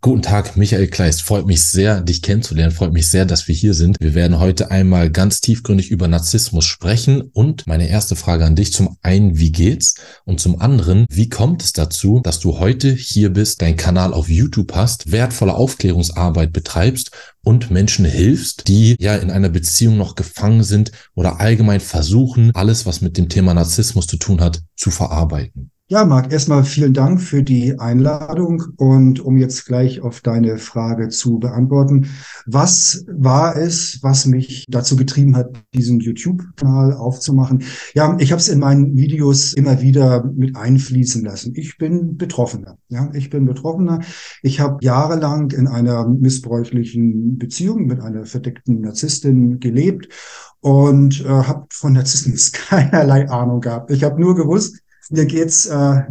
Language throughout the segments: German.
Guten Tag, Michael Kleist. Freut mich sehr, dich kennenzulernen. Freut mich sehr, dass wir hier sind. Wir werden heute einmal ganz tiefgründig über Narzissmus sprechen. Und meine erste Frage an dich: Zum einen, wie geht's? Und zum anderen, wie kommt es dazu, dass du heute hier bist, deinen Kanal auf YouTube hast, wertvolle Aufklärungsarbeit betreibst und Menschen hilfst, die ja in einer Beziehung noch gefangen sind oder allgemein versuchen, alles, was mit dem Thema Narzissmus zu tun hat, zu verarbeiten? Ja, Marc, erstmal vielen Dank für die Einladung und um jetzt gleich auf deine Frage zu beantworten. Was war es, was mich dazu getrieben hat, diesen YouTube-Kanal aufzumachen? Ja, ich habe es in meinen Videos immer wieder mit einfließen lassen. Ich bin Betroffener. Ja, ich bin Betroffener. Ich habe jahrelang in einer missbräuchlichen Beziehung mit einer verdeckten Narzisstin gelebt und habe von Narzissmus keinerlei Ahnung gehabt. Ich habe nur gewusst, mir geht's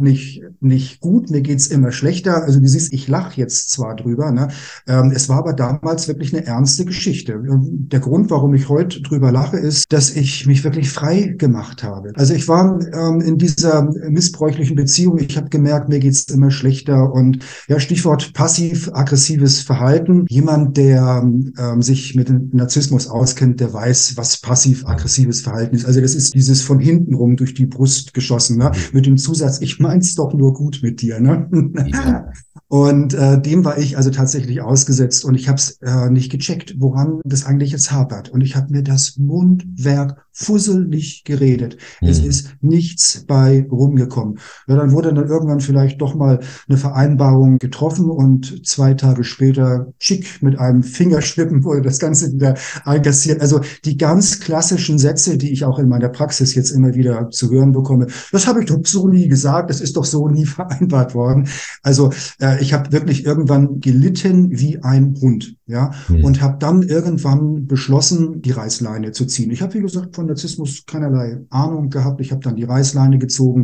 nicht gut, mir geht's immer schlechter. Also du siehst, ich lache jetzt zwar drüber, ne? Es war aber damals wirklich eine ernste Geschichte. Der Grund, warum ich heute drüber lache, ist, dass ich mich wirklich frei gemacht habe. Also ich war in dieser missbräuchlichen Beziehung. Ich habe gemerkt, mir geht's immer schlechter und ja, Stichwort passiv-aggressives Verhalten. Jemand, der sich mit dem Narzissmus auskennt, der weiß, was passiv-aggressives Verhalten ist. Also das ist dieses von hinten rum durch die Brust geschossen, ne? Mit dem Zusatz, ich mein's doch nur gut mit dir, ne? Ja. Und dem war ich also tatsächlich ausgesetzt und ich habe es nicht gecheckt, woran das eigentlich jetzt hapert. Und ich habe mir das Mundwerk fusselig geredet. Es Hm. ist nichts bei rumgekommen. Ja, dann wurde dann irgendwann vielleicht doch mal eine Vereinbarung getroffen und 2 Tage später, schick, mit einem Fingerschnippen wurde das Ganze wieder einkassiert. Also die ganz klassischen Sätze, die ich auch in meiner Praxis jetzt immer wieder zu hören bekomme, das habe ich doch so nie gesagt, das ist doch so nie vereinbart worden. Also ich habe wirklich irgendwann gelitten wie ein Hund, ja, Hm. und habe dann irgendwann beschlossen, die Reißleine zu ziehen. Ich habe, wie gesagt, von Narzissmus keinerlei Ahnung gehabt. Ich habe dann die Reißleine gezogen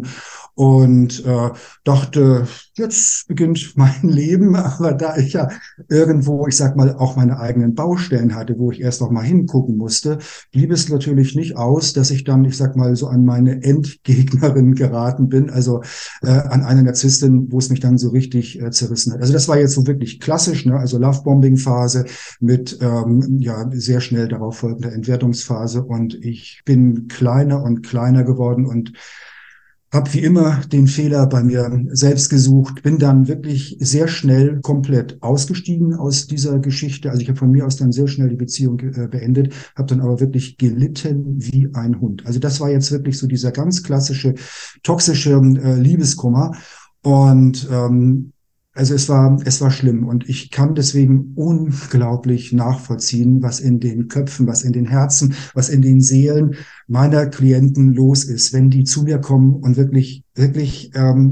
und dachte, jetzt beginnt mein Leben. Aber da ich ja irgendwo, ich sag mal, auch meine eigenen Baustellen hatte, wo ich erst noch mal hingucken musste, blieb es natürlich nicht aus, dass ich dann, ich sag mal, so an meine Endgegnerin geraten bin, also an eine Narzisstin, wo es mich dann so richtig zerrissen hat. Also das war jetzt so wirklich klassisch, ne? Also Lovebombing-Phase mit ja sehr schnell darauf folgender Entwertungsphase und ich bin kleiner und kleiner geworden und habe wie immer den Fehler bei mir selbst gesucht, bin dann wirklich sehr schnell komplett ausgestiegen aus dieser Geschichte. Also ich habe von mir aus dann sehr schnell die Beziehung beendet, habe dann aber wirklich gelitten wie ein Hund. Also das war jetzt wirklich so dieser ganz klassische toxische Liebeskummer. Und also es war schlimm und ich kann deswegen unglaublich nachvollziehen, was in den Köpfen, was in den Herzen, was in den Seelen meiner Klienten los ist, wenn die zu mir kommen und wirklich,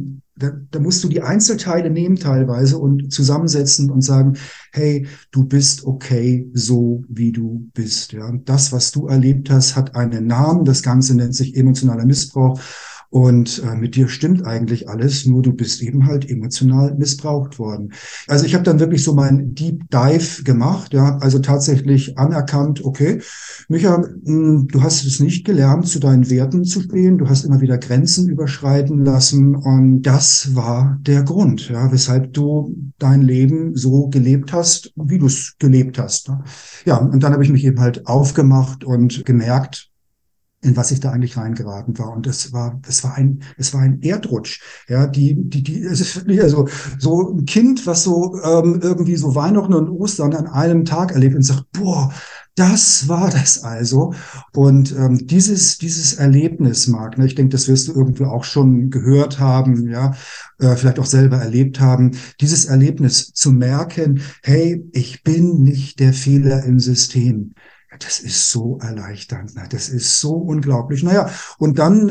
da musst du die Einzelteile nehmen teilweise und zusammensetzen und sagen, hey, du bist okay, so wie du bist. Ja, und das, was du erlebt hast, hat einen Namen. Das Ganze nennt sich emotionaler Missbrauch. Und mit dir stimmt eigentlich alles, nur du bist eben halt emotional missbraucht worden. Also ich habe dann wirklich so meinen Deep Dive gemacht, ja, also tatsächlich anerkannt, okay, Micha, du hast es nicht gelernt, zu deinen Werten zu stehen, du hast immer wieder Grenzen überschreiten lassen und das war der Grund, ja, weshalb du dein Leben so gelebt hast, wie du es gelebt hast. Ne? Ja, und dann habe ich mich eben halt aufgemacht und gemerkt, in was ich da eigentlich reingeraten war. Und es war ein Erdrutsch. Ja, es ist wirklich, also, so ein Kind, was so, irgendwie so Weihnachten und Ostern an einem Tag erlebt und sagt, boah, das war das also. Und dieses Erlebnis, Marc, ne, ich denke, das wirst du irgendwie auch schon gehört haben, ja, vielleicht auch selber erlebt haben, dieses Erlebnis zu merken, hey, ich bin nicht der Fehler im System. Das ist so erleichternd, ne? Das ist so unglaublich. Naja, und dann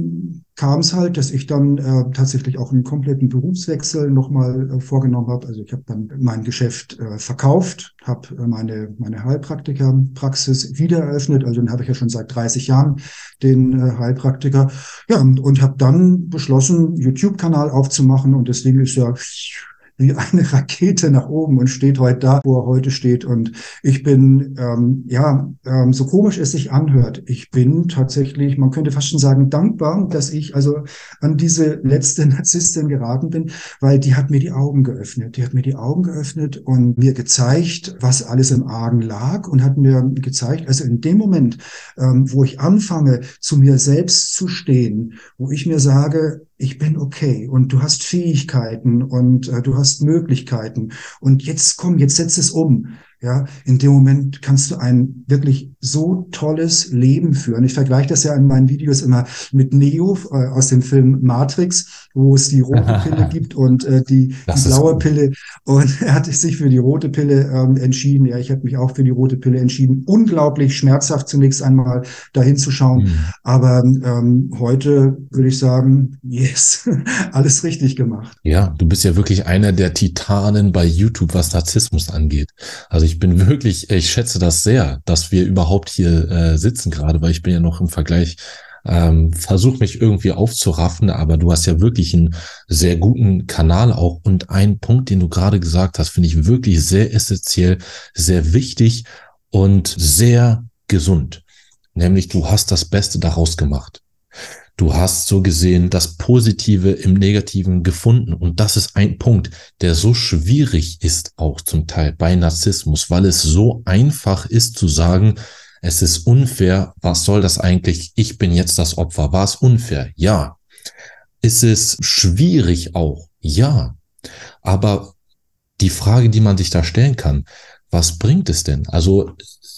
kam es halt, dass ich dann tatsächlich auch einen kompletten Berufswechsel nochmal vorgenommen habe. Also ich habe dann mein Geschäft verkauft, habe meine Heilpraktikerpraxis wieder eröffnet. Also dann habe ich ja schon seit 30 Jahren den Heilpraktiker. Ja, und habe dann beschlossen, YouTube-Kanal aufzumachen. Und deswegen ist ja wie eine Rakete nach oben und steht heute da, wo er heute steht. Und ich bin, so komisch es sich anhört, ich bin tatsächlich, man könnte fast schon sagen, dankbar, dass ich also an diese letzte Narzisstin geraten bin, weil die hat mir die Augen geöffnet. Die hat mir die Augen geöffnet und mir gezeigt, was alles im Argen lag und hat mir gezeigt, also in dem Moment, wo ich anfange, zu mir selbst zu stehen, wo ich mir sage, ich bin okay und du hast Fähigkeiten und du hast Möglichkeiten und jetzt komm, jetzt setz es um. Ja, in dem Moment kannst du ein wirklich so tolles Leben führen. Ich vergleiche das ja in meinen Videos immer mit Neo aus dem Film Matrix, wo es die rote Pille gibt und die Das ist blaue gut. Pille. Und er hat sich für die rote Pille entschieden. Ja, ich habe mich auch für die rote Pille entschieden. Unglaublich schmerzhaft zunächst einmal dahin zu schauen. Hm. Aber heute würde ich sagen, yes, alles richtig gemacht. Ja, du bist ja wirklich einer der Titanen bei YouTube, was Narzissmus angeht. Also ich bin wirklich, ich schätze das sehr, dass wir überhaupt hier sitzen gerade, weil ich bin ja noch im Vergleich, versuche mich irgendwie aufzuraffen, aber du hast ja wirklich einen sehr guten Kanal auch. Und ein Punkt, den du gerade gesagt hast, finde ich wirklich sehr essentiell, sehr wichtig und sehr gesund. Nämlich du hast das Beste daraus gemacht. Du hast so gesehen das Positive im Negativen gefunden. Und das ist ein Punkt, der so schwierig ist auch zum Teil bei Narzissmus, weil es so einfach ist zu sagen, es ist unfair. Was soll das eigentlich? Ich bin jetzt das Opfer. War es unfair? Ja. Ist es schwierig auch? Ja. Aber die Frage, die man sich da stellen kann, was bringt es denn? Also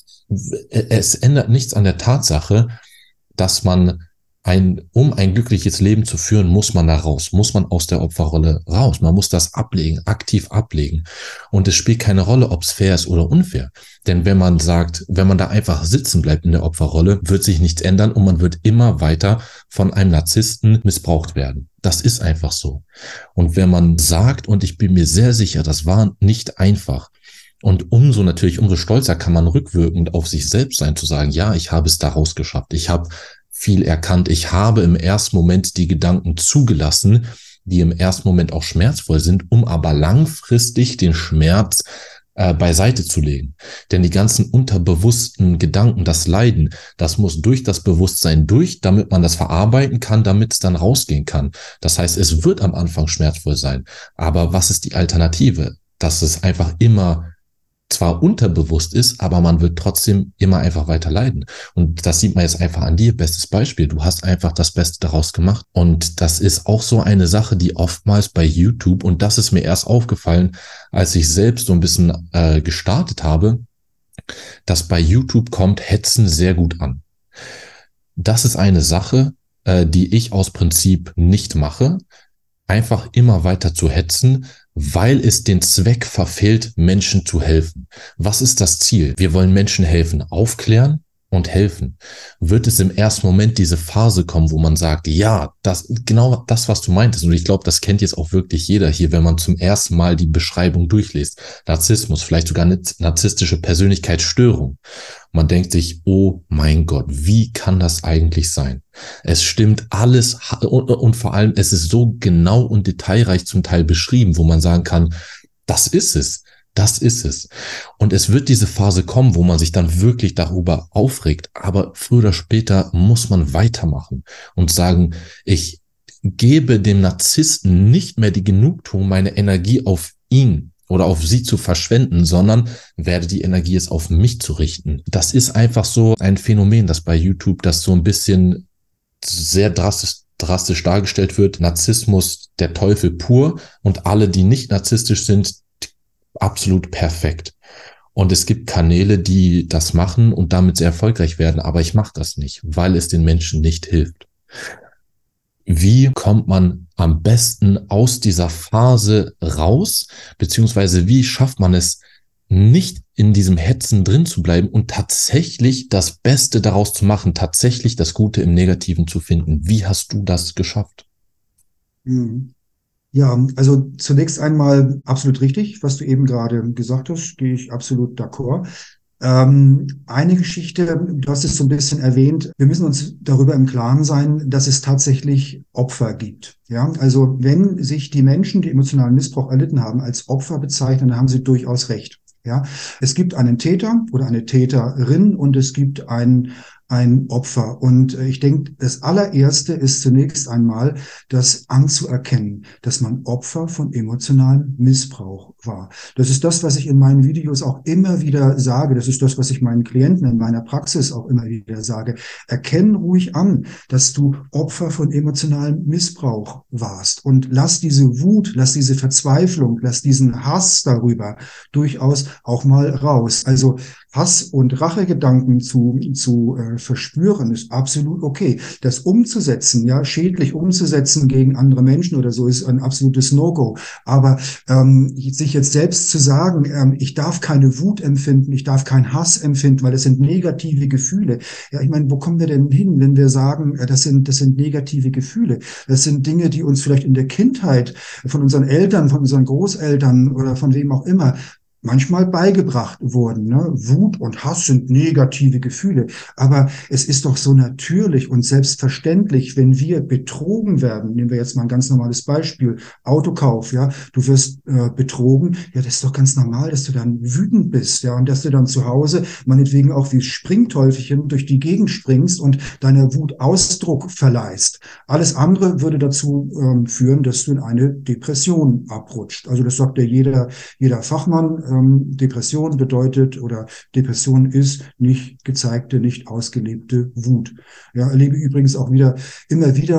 es ändert nichts an der Tatsache, dass man um ein glückliches Leben zu führen, muss man da raus, muss man aus der Opferrolle raus. Man muss das ablegen, aktiv ablegen. Und es spielt keine Rolle, ob es fair ist oder unfair. Denn wenn man sagt, wenn man da einfach sitzen bleibt in der Opferrolle, wird sich nichts ändern und man wird immer weiter von einem Narzissten missbraucht werden. Das ist einfach so. Und wenn man sagt, und ich bin mir sehr sicher, das war nicht einfach, und umso stolzer kann man rückwirkend auf sich selbst sein, zu sagen, ja, ich habe es daraus geschafft. Ich habe viel erkannt. Ich habe im ersten Moment die Gedanken zugelassen, die im ersten Moment auch schmerzvoll sind, um aber langfristig den Schmerz beiseite zu legen. Denn die ganzen unterbewussten Gedanken, das Leiden, das muss durch das Bewusstsein durch, damit man das verarbeiten kann, damit es dann rausgehen kann. Das heißt, es wird am Anfang schmerzvoll sein. Aber was ist die Alternative? Dass es einfach immer zwar unterbewusst ist, aber man wird trotzdem immer einfach weiter leiden. Und das sieht man jetzt einfach an dir. Bestes Beispiel. Du hast einfach das Beste daraus gemacht. Und das ist auch so eine Sache, die oftmals bei YouTube, und das ist mir erst aufgefallen, als ich selbst so ein bisschen gestartet habe, dass bei YouTube kommt Hetzen sehr gut an. Das ist eine Sache, die ich aus Prinzip nicht mache. Einfach immer weiter zu hetzen, weil es den Zweck verfehlt, Menschen zu helfen. Was ist das Ziel? Wir wollen Menschen helfen, aufklären und helfen. Wird es im ersten Moment diese Phase kommen, wo man sagt, ja, genau das, was du meintest, und ich glaube, das kennt jetzt auch wirklich jeder hier, wenn man zum ersten Mal die Beschreibung durchliest. Narzissmus, vielleicht sogar eine narzisstische Persönlichkeitsstörung. Man denkt sich, oh mein Gott, wie kann das eigentlich sein? Es stimmt alles und vor allem, es ist so genau und detailreich zum Teil beschrieben, wo man sagen kann, das ist es. Das ist es. Und es wird diese Phase kommen, wo man sich dann wirklich darüber aufregt. Aber früher oder später muss man weitermachen und sagen, ich gebe dem Narzissten nicht mehr die Genugtuung, meine Energie auf ihn oder auf sie zu verschwenden, sondern werde die Energie jetzt auf mich zu richten. Das ist einfach so ein Phänomen, das bei YouTube das so ein bisschen sehr drastisch dargestellt wird. Narzissmus, der Teufel pur, und alle, die nicht narzisstisch sind, absolut perfekt. Und es gibt Kanäle, die das machen und damit sehr erfolgreich werden, aber ich mache das nicht, weil es den Menschen nicht hilft. Wie kommt man am besten aus dieser Phase raus, beziehungsweise wie schafft man es, nicht in diesem Hetzen drin zu bleiben und tatsächlich das Beste daraus zu machen, tatsächlich das Gute im Negativen zu finden? Wie hast du das geschafft? Mhm. Ja, also zunächst einmal absolut richtig, was du eben gerade gesagt hast, gehe ich absolut d'accord. Eine Geschichte, du hast es so ein bisschen erwähnt, wir müssen uns darüber im Klaren sein, dass es tatsächlich Opfer gibt. Ja, also wenn sich die Menschen, die emotionalen Missbrauch erlitten haben, als Opfer bezeichnen, dann haben sie durchaus recht. Ja, es gibt einen Täter oder eine Täterin und es gibt ein Opfer. Und ich denke, das allererste ist zunächst einmal, das anzuerkennen, dass man Opfer von emotionalem Missbrauch war. Das ist das, was ich in meinen Videos auch immer wieder sage. Das ist das, was ich meinen Klienten in meiner Praxis auch immer wieder sage. Erkenn ruhig an, dass du Opfer von emotionalem Missbrauch warst und lass diese Wut, lass diese Verzweiflung, lass diesen Hass darüber durchaus auch mal raus. Also Hass und Rachegedanken zu verspüren, ist absolut okay. Das umzusetzen, ja, schädlich umzusetzen gegen andere Menschen oder so, ist ein absolutes No-Go. Aber sich jetzt selbst zu sagen, ich darf keine Wut empfinden, ich darf keinen Hass empfinden, weil das sind negative Gefühle. Ja, ich meine, wo kommen wir denn hin, wenn wir sagen, das sind negative Gefühle? Das sind Dinge, die uns vielleicht in der Kindheit von unseren Eltern, von unseren Großeltern oder von wem auch immer manchmal beigebracht wurden. Ne? Wut und Hass sind negative Gefühle. Aber es ist doch so natürlich und selbstverständlich, wenn wir betrogen werden. Nehmen wir jetzt mal ein ganz normales Beispiel. Autokauf, ja. Du wirst betrogen. Ja, das ist doch ganz normal, dass du dann wütend bist, ja. Und dass du dann zu Hause meinetwegen auch wie Springteufelchen durch die Gegend springst und deiner Wut Ausdruck verleihst. Alles andere würde dazu führen, dass du in eine Depression abrutscht. Also das sagt ja jeder Fachmann. Depression bedeutet oder Depression ist nicht gezeigte, nicht ausgelebte Wut. Ja, erlebe übrigens auch immer wieder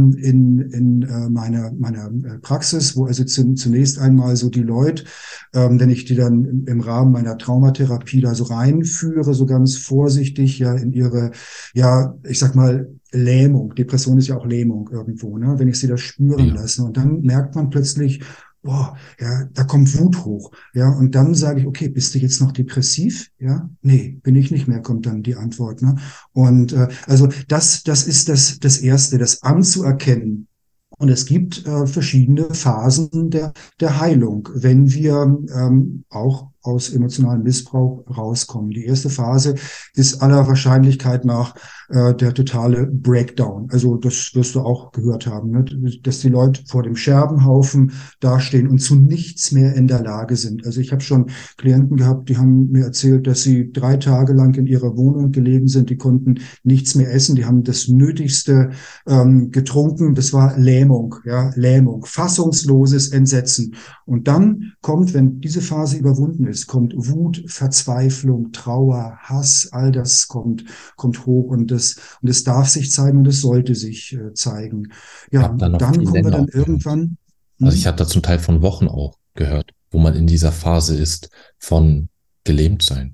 in meiner Praxis, wo also zunächst einmal so die Leute, wenn ich die dann im Rahmen meiner Traumatherapie da so reinführe, so ganz vorsichtig ja in ihre, ja, ich sag mal, Lähmung. Depression ist ja auch Lähmung irgendwo, ne? Wenn ich sie das spüren lasse. Und dann merkt man plötzlich, boah, ja, da kommt Wut hoch. Ja, und dann sage ich, okay, bist du jetzt noch depressiv? Ja, nee, bin ich nicht mehr, kommt dann die Antwort. Ne? Und also das ist das Erste, das anzuerkennen. Und es gibt verschiedene Phasen der Heilung, wenn wir auch aus emotionalem Missbrauch rauskommen. Die erste Phase ist aller Wahrscheinlichkeit nach der totale Breakdown. Also das wirst du auch gehört haben, ne? Dass die Leute vor dem Scherbenhaufen dastehen und zu nichts mehr in der Lage sind. Also ich habe schon Klienten gehabt, die haben mir erzählt, dass sie 3 Tage lang in ihrer Wohnung gelegen sind. Die konnten nichts mehr essen. Die haben das Nötigste getrunken. Das war Lähmung, ja, Lähmung, fassungsloses Entsetzen. Und dann kommt, wenn diese Phase überwunden ist, kommt Wut, Verzweiflung, Trauer, Hass, all das kommt hoch und es darf sich zeigen und es sollte sich zeigen. Ja, Dann noch dann viel kommen wir länger dann auch gehört. irgendwann. Also ich habe da zum Teil von Wochen auch gehört, wo man in dieser Phase ist von gelähmt sein.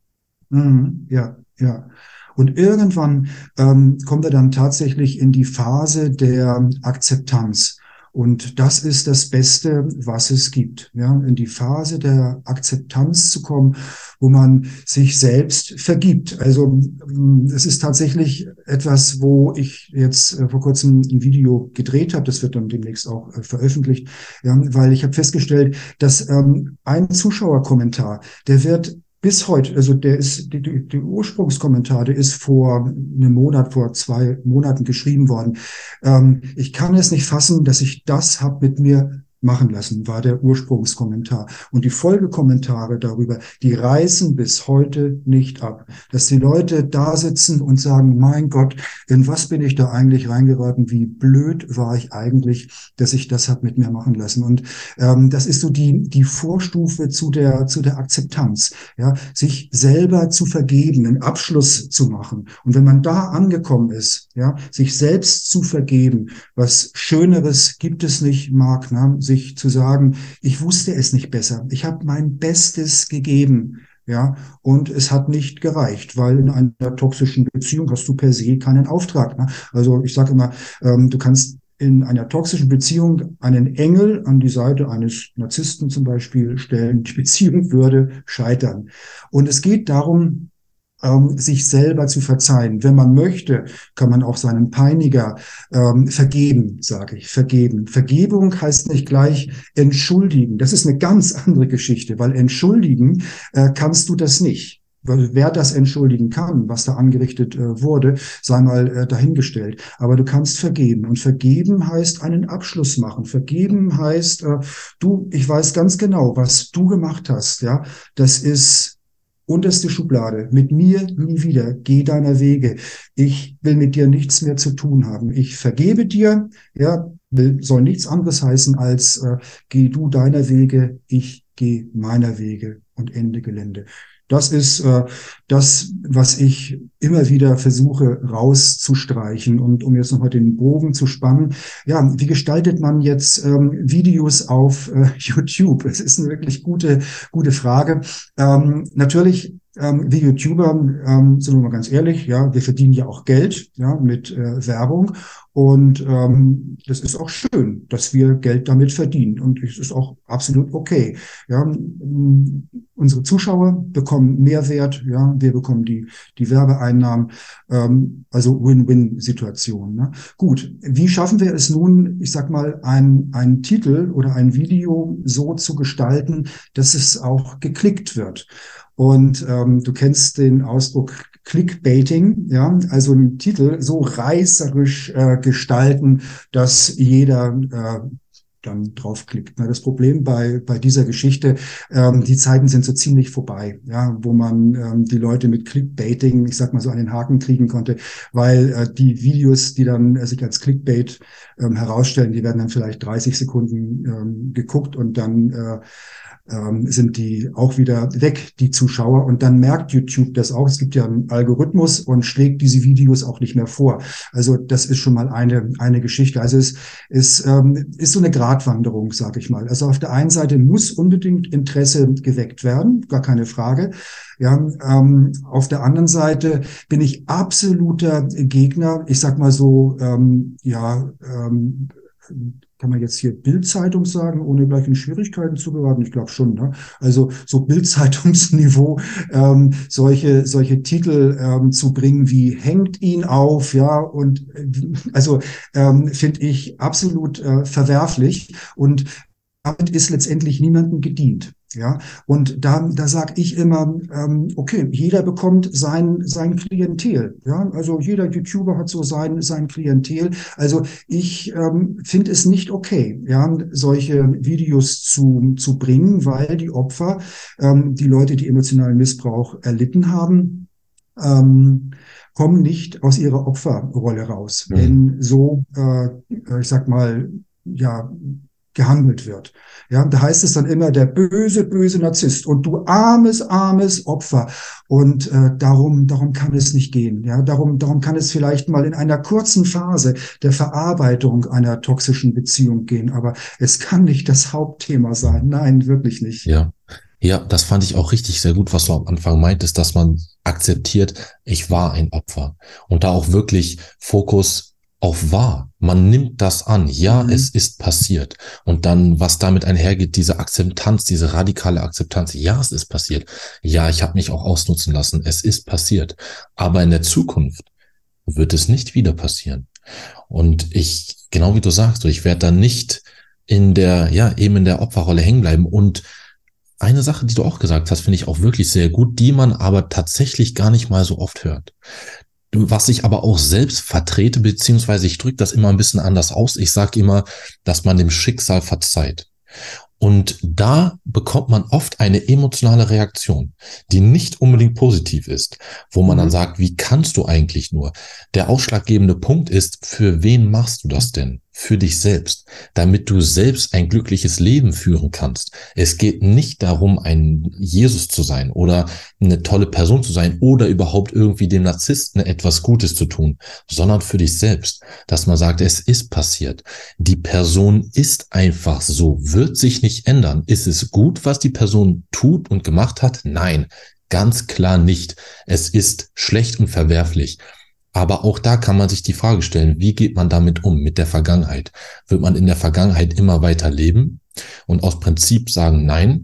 Ja, ja. Und irgendwann kommen wir dann tatsächlich in die Phase der Akzeptanz. Und das ist das Beste, was es gibt. Ja, in die Phase der Akzeptanz zu kommen, wo man sich selbst vergibt. Also es ist tatsächlich etwas, wo ich jetzt vor kurzem ein Video gedreht habe. Das wird dann demnächst auch veröffentlicht, ja, weil ich habe festgestellt, dass ein Zuschauerkommentar, der wird bis heute, also der Ursprungskommentar, der ist vor 2 Monaten geschrieben worden. Ich kann es nicht fassen, dass ich das hab mit mir machen lassen, war der Ursprungskommentar. Und die Folgekommentare darüber, die reißen bis heute nicht ab. Dass die Leute da sitzen und sagen, mein Gott, in was bin ich da eigentlich reingeraten? Wie blöd war ich eigentlich, dass ich das hab mit mir machen lassen? Und das ist so die Vorstufe zu der Akzeptanz, ja, sich selber zu vergeben, einen Abschluss zu machen. Und wenn man da angekommen ist, ja, sich selbst zu vergeben, was Schöneres gibt es nicht, Marc, ne? Sich zu sagen, ich wusste es nicht besser. Ich habe mein Bestes gegeben, ja, und es hat nicht gereicht, weil in einer toxischen Beziehung hast du per se keinen Auftrag. Ne? Also ich sage immer, du kannst in einer toxischen Beziehung einen Engel an die Seite eines Narzissten zum Beispiel stellen. Die Beziehung würde scheitern. Und es geht darum, sich selber zu verzeihen. Wenn man möchte, kann man auch seinen Peiniger vergeben, sage ich, vergeben. Vergebung heißt nicht gleich entschuldigen. Das ist eine ganz andere Geschichte, weil entschuldigen kannst du das nicht. wer das entschuldigen kann, was da angerichtet wurde, sei mal dahingestellt. Aber du kannst vergeben. Und vergeben heißt einen Abschluss machen. Vergeben heißt, ich weiß ganz genau, was du gemacht hast. Ja, das ist unterste Schublade. Mit mir nie wieder. Geh deiner Wege. Ich will mit dir nichts mehr zu tun haben. Ich vergebe dir. Ja, soll nichts anderes heißen als geh du deiner Wege, ich gehe meiner Wege und Ende Gelände. Das ist das, was ich immer wieder versuche rauszustreichen. Und um jetzt nochmal den Bogen zu spannen, ja, wie gestaltet man jetzt Videos auf YouTube? Es ist eine wirklich gute Frage. Natürlich, wir YouTuber, sind wir mal ganz ehrlich, ja, wir verdienen ja auch Geld, ja, mit Werbung. Und das ist auch schön, dass wir Geld damit verdienen. Und es ist auch absolut okay. Ja, unsere Zuschauer bekommen Mehrwert, ja, wir bekommen die Werbeeinnahmen, also Win-Win-Situation. Ne? Gut, wie schaffen wir es nun, ich sag mal, ein Titel oder ein Video so zu gestalten, dass es auch geklickt wird? Und du kennst den Ausdruck Clickbaiting, ja, also einen Titel so reißerisch gestalten, dass jeder dann draufklickt. Na, das Problem bei dieser Geschichte, die Zeiten sind so ziemlich vorbei, ja, wo man die Leute mit Clickbaiting, ich sag mal so, an den Haken kriegen konnte, weil die Videos, die dann sich als Clickbait herausstellen, die werden dann vielleicht 30 Sekunden geguckt und dann sind die auch wieder weg, die Zuschauer. Und dann merkt YouTube das auch. Es gibt ja einen Algorithmus und schlägt diese Videos auch nicht mehr vor. Also das ist schon mal eine Geschichte. Also es ist so eine Gratwanderung, sage ich mal. Also auf der einen Seite muss unbedingt Interesse geweckt werden, gar keine Frage. Ja, auf der anderen Seite bin ich absoluter Gegner. Ich sag mal so, kann man jetzt hier Bild-Zeitung sagen, ohne gleich in Schwierigkeiten zu geraten? Ich glaube schon. Ne? Also so Bild-Zeitungsniveau, solche Titel zu bringen wie hängt ihn auf, ja, und also finde ich absolut verwerflich und damit ist letztendlich niemandem gedient. Ja, und da sage ich immer, okay, jeder bekommt sein Klientel. Ja, also jeder YouTuber hat so sein Klientel. Also ich finde es nicht okay, ja, solche Videos zu bringen, weil die Opfer, die Leute, die emotionalen Missbrauch erlitten haben, kommen nicht aus ihrer Opferrolle raus, wenn so, ich sag mal, ja, gehandelt wird. Ja, da heißt es dann immer der böse Narzisst und du armes Opfer. Und darum kann es nicht gehen. Ja, darum kann es vielleicht mal in einer kurzen Phase der Verarbeitung einer toxischen Beziehung gehen. Aber es kann nicht das Hauptthema sein. Nein, wirklich nicht. Ja. Ja, das fand ich auch richtig sehr gut, was du am Anfang meintest, dass man akzeptiert, ich war ein Opfer. Und da auch wirklich Fokus auf wahr. Man nimmt das an. Ja, es ist passiert. Und dann, was damit einhergeht, diese Akzeptanz, diese radikale Akzeptanz. Ja, es ist passiert. Ja, ich habe mich auch ausnutzen lassen. Es ist passiert. Aber in der Zukunft wird es nicht wieder passieren. Und genau wie du sagst, ich werde dann nicht in der Opferrolle hängen bleiben. Und eine Sache, die du auch gesagt hast, finde ich auch wirklich sehr gut, die man aber tatsächlich gar nicht mal so oft hört. Was ich aber auch selbst vertrete, beziehungsweise ich drücke das immer ein bisschen anders aus. Ich sage immer, dass man dem Schicksal verzeiht. Und da bekommt man oft eine emotionale Reaktion, die nicht unbedingt positiv ist, wo man dann sagt, wie kannst du eigentlich nur? Der ausschlaggebende Punkt ist, für wen machst du das denn? Für dich selbst, damit du selbst ein glückliches Leben führen kannst. Es geht nicht darum, ein Jesus zu sein oder eine tolle Person zu sein oder überhaupt irgendwie dem Narzissten etwas Gutes zu tun, sondern für dich selbst, dass man sagt, es ist passiert. Die Person ist einfach so, wird sich nicht ändern. Ist es gut, was die Person tut und gemacht hat? Nein, ganz klar nicht. Es ist schlecht und verwerflich. Aber auch da kann man sich die Frage stellen, wie geht man damit um, mit der Vergangenheit? Wird man in der Vergangenheit immer weiter leben und aus Prinzip sagen, nein,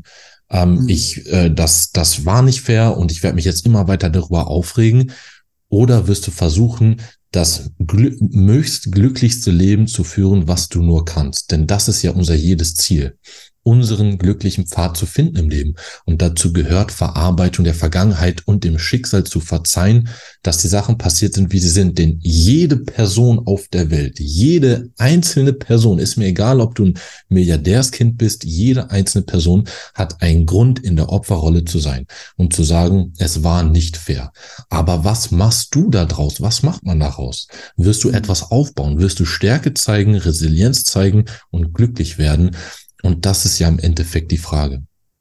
das war nicht fair und ich werde mich jetzt immer weiter darüber aufregen? Oder wirst du versuchen, das möglichst glücklichste Leben zu führen, was du nur kannst? Denn das ist ja unser jedes Ziel. unseren glücklichen Pfad zu finden im Leben. Und dazu gehört Verarbeitung der Vergangenheit und dem Schicksal zu verzeihen, dass die Sachen passiert sind, wie sie sind. Denn jede Person auf der Welt, jede einzelne Person, ist mir egal, ob du ein Milliardärskind bist, jede einzelne Person hat einen Grund, in der Opferrolle zu sein und zu sagen, es war nicht fair. Aber was machst du da draus? Was macht man daraus? Wirst du etwas aufbauen? Wirst du Stärke zeigen, Resilienz zeigen und glücklich werden? Und das ist ja im Endeffekt die Frage.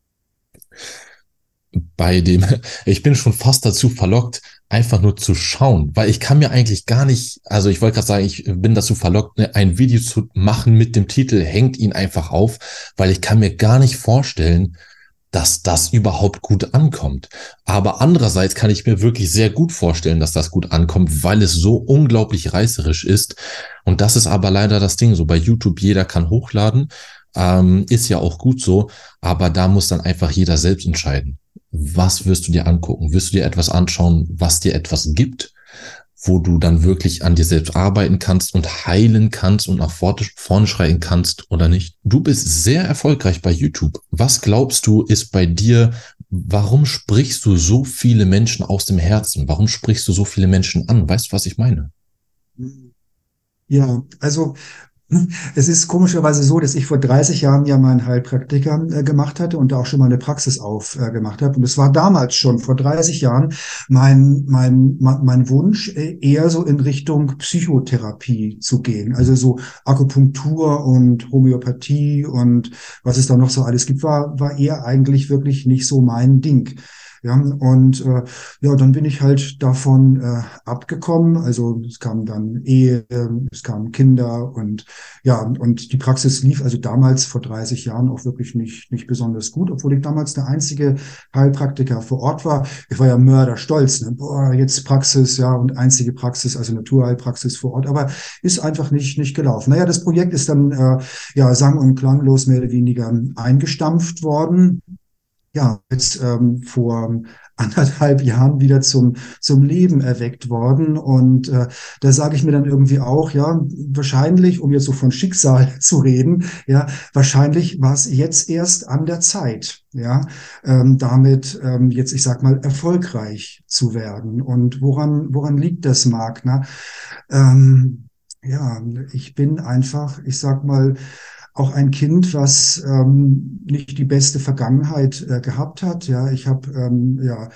Ich bin schon fast dazu verlockt, einfach nur zu schauen, weil ich kann mir eigentlich gar nicht, also ich wollte gerade sagen, ich bin dazu verlockt, ein Video zu machen mit dem Titel "Hängt ihn einfach auf", weil ich kann mir gar nicht vorstellen, dass das überhaupt gut ankommt. Aber andererseits kann ich mir wirklich sehr gut vorstellen, dass das gut ankommt, weil es so unglaublich reißerisch ist. Und das ist aber leider das Ding, so bei YouTube, jeder kann hochladen, ist ja auch gut so, aber da muss dann einfach jeder selbst entscheiden. Was wirst du dir angucken? Wirst du dir etwas anschauen, was dir etwas gibt, wo du dann wirklich an dir selbst arbeiten kannst und heilen kannst und nach vorne schreiten kannst oder nicht? Du bist sehr erfolgreich bei YouTube. Was glaubst du, ist bei dir, warum sprichst du so viele Menschen aus dem Herzen? Warum sprichst du so viele Menschen an? Weißt du, was ich meine? Ja, also es ist komischerweise so, dass ich vor 30 Jahren ja meinen Heilpraktiker gemacht hatte und da auch schon mal eine Praxis aufgemacht habe. Und es war damals schon, vor 30 Jahren, mein Wunsch, eher so in Richtung Psychotherapie zu gehen. Also so Akupunktur und Homöopathie und was es da noch so alles gibt, war eher eigentlich wirklich nicht so mein Ding. Ja, und ja, dann bin ich halt davon abgekommen. Also es kam dann Ehe, es kamen Kinder und ja, und die Praxis lief also damals vor 30 Jahren auch wirklich nicht besonders gut, obwohl ich damals der einzige Heilpraktiker vor Ort war. Ich war ja mörderstolz, ne? Boah, jetzt Praxis, ja, und einzige Praxis, also Naturheilpraxis vor Ort, aber ist einfach nicht gelaufen. Naja, das Projekt ist dann ja sang- und klanglos mehr oder weniger eingestampft worden. Ja, jetzt vor 1,5 Jahren wieder zum Leben erweckt worden. Und da sage ich mir dann irgendwie auch, ja, wahrscheinlich, um jetzt so von Schicksal zu reden, ja, wahrscheinlich war es jetzt erst an der Zeit, ja, damit jetzt, ich sag mal, erfolgreich zu werden. Und woran liegt das, Magner? Ja, ich bin einfach, ich sag mal, auch ein Kind, was nicht die beste Vergangenheit gehabt hat. Ja, ich habe ja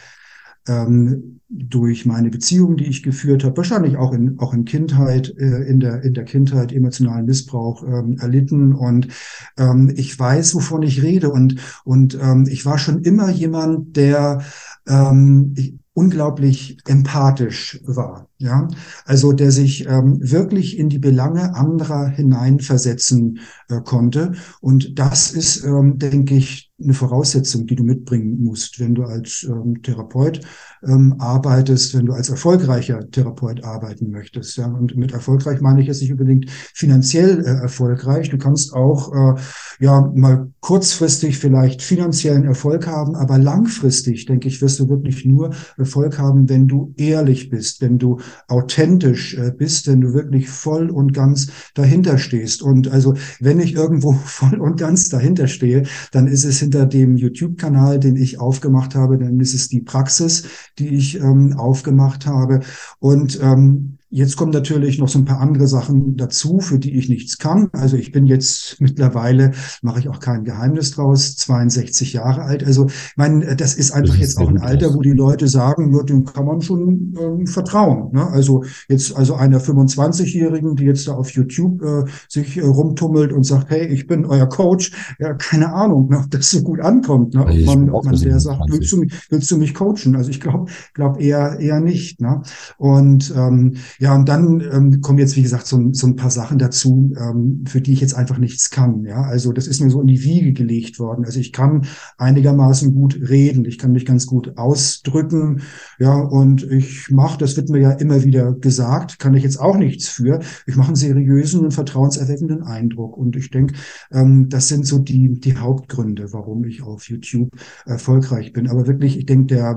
durch meine Beziehung, die ich geführt habe, wahrscheinlich auch in Kindheit, in der Kindheit emotionalen Missbrauch erlitten und ich weiß, wovon ich rede und ich war schon immer jemand, der unglaublich empathisch war, ja, also der sich wirklich in die Belange anderer hineinversetzen konnte und das ist, denke ich, eine Voraussetzung, die du mitbringen musst, wenn du als Therapeut arbeitest, wenn du als erfolgreicher Therapeut arbeiten möchtest. Ja? Und mit erfolgreich meine ich jetzt nicht unbedingt finanziell erfolgreich. Du kannst auch ja mal kurzfristig vielleicht finanziellen Erfolg haben, aber langfristig, denke ich, wirst du wirklich nur Erfolg haben, wenn du ehrlich bist, wenn du authentisch bist, wenn du wirklich voll und ganz dahinter stehst. Und also, wenn ich irgendwo voll und ganz dahinter stehe, dann ist es hinter dem YouTube-Kanal, den ich aufgemacht habe, dann ist es die Praxis, die ich aufgemacht habe. Und jetzt kommen natürlich noch so ein paar andere Sachen dazu, für die ich nichts kann. Also ich bin jetzt mittlerweile, mache ich auch kein Geheimnis draus, 62 Jahre alt. Also ich meine, das ist Das einfach ist jetzt sehr auch ein gut Alter, aus. wo die Leute sagen, nur dem kann man schon vertrauen. Ne? Also jetzt also einer 25-Jährigen, die jetzt da auf YouTube sich rumtummelt und sagt, hey, ich bin euer Coach. Ja, keine Ahnung, ne, ob das so gut ankommt. Ne? Ob Ich man, bin ob auch nur man der sagt, 27. willst du mich coachen? Also ich glaube eher nicht. Ne? Und ja, und dann kommen jetzt, wie gesagt, so ein paar Sachen dazu, für die ich jetzt einfach nichts kann. Ja, also das ist mir so in die Wiege gelegt worden. Also ich kann einigermaßen gut reden, ich kann mich ganz gut ausdrücken. Ja, und das wird mir ja immer wieder gesagt, kann ich jetzt auch nichts für. Ich mache einen seriösen und vertrauenserweckenden Eindruck. Und ich denke, das sind so die Hauptgründe, warum ich auf YouTube erfolgreich bin. Aber wirklich, ich denke,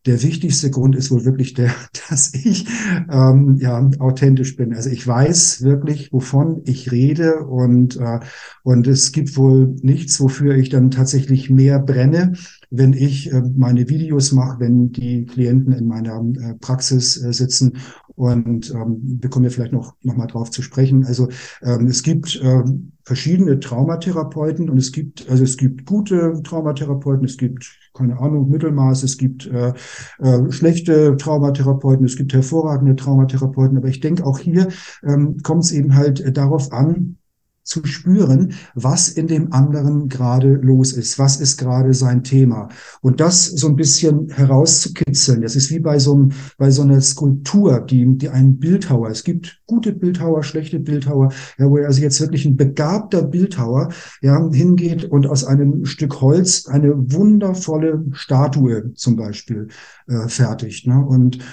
der wichtigste Grund ist wohl wirklich der, dass ich authentisch bin. Also ich weiß wirklich, wovon ich rede und es gibt wohl nichts, wofür ich dann tatsächlich mehr brenne, wenn ich meine Videos mache, wenn die Klienten in meiner Praxis sitzen und wir kommen ja vielleicht noch mal drauf zu sprechen. Also es gibt verschiedene Traumatherapeuten und es gibt gute Traumatherapeuten, es gibt keine Ahnung, Mittelmaß, es gibt schlechte Traumatherapeuten, es gibt hervorragende Traumatherapeuten, aber ich denke auch hier kommt es eben halt darauf an, zu spüren, was in dem anderen gerade los ist, was ist gerade sein Thema und das so ein bisschen herauszukitzeln. Das ist wie bei so einer Skulptur, die einen Bildhauer. Es gibt gute Bildhauer, schlechte Bildhauer, ja, wo also jetzt wirklich ein begabter Bildhauer hingeht und aus einem Stück Holz eine wundervolle Statue zum Beispiel fertigt. Ne?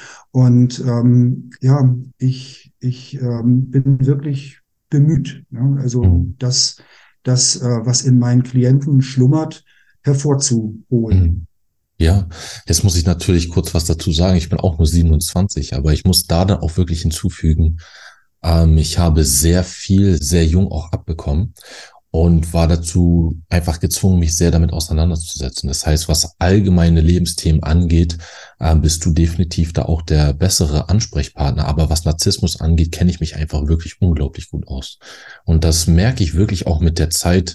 Ich bin wirklich bemüht. Ja? Also Mhm. was in meinen Klienten schlummert, hervorzuholen. Mhm. Ja, jetzt muss ich natürlich kurz was dazu sagen. Ich bin auch nur 27, aber ich muss da dann auch wirklich hinzufügen, ich habe sehr viel, sehr jung auch abbekommen und war dazu einfach gezwungen, mich sehr damit auseinanderzusetzen. Das heißt, was allgemeine Lebensthemen angeht, bist du definitiv da auch der bessere Ansprechpartner. Aber was Narzissmus angeht, kenne ich mich einfach wirklich unglaublich gut aus. Und das merke ich wirklich auch mit der Zeit,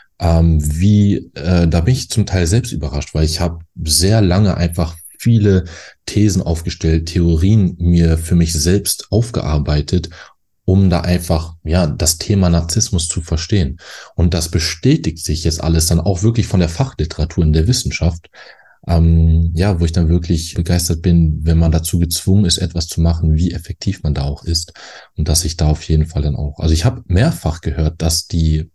da bin ich zum Teil selbst überrascht, weil ich habe sehr lange einfach viele Thesen aufgestellt, Theorien mir für mich selbst aufgearbeitet, um da einfach, ja, das Thema Narzissmus zu verstehen. Und das bestätigt sich jetzt alles dann auch wirklich von der Fachliteratur in der Wissenschaft, wo ich dann wirklich begeistert bin, wenn man dazu gezwungen ist, etwas zu machen, wie effektiv man da auch ist. Und dass ich da auf jeden Fall dann auch, also ich habe mehrfach gehört, dass die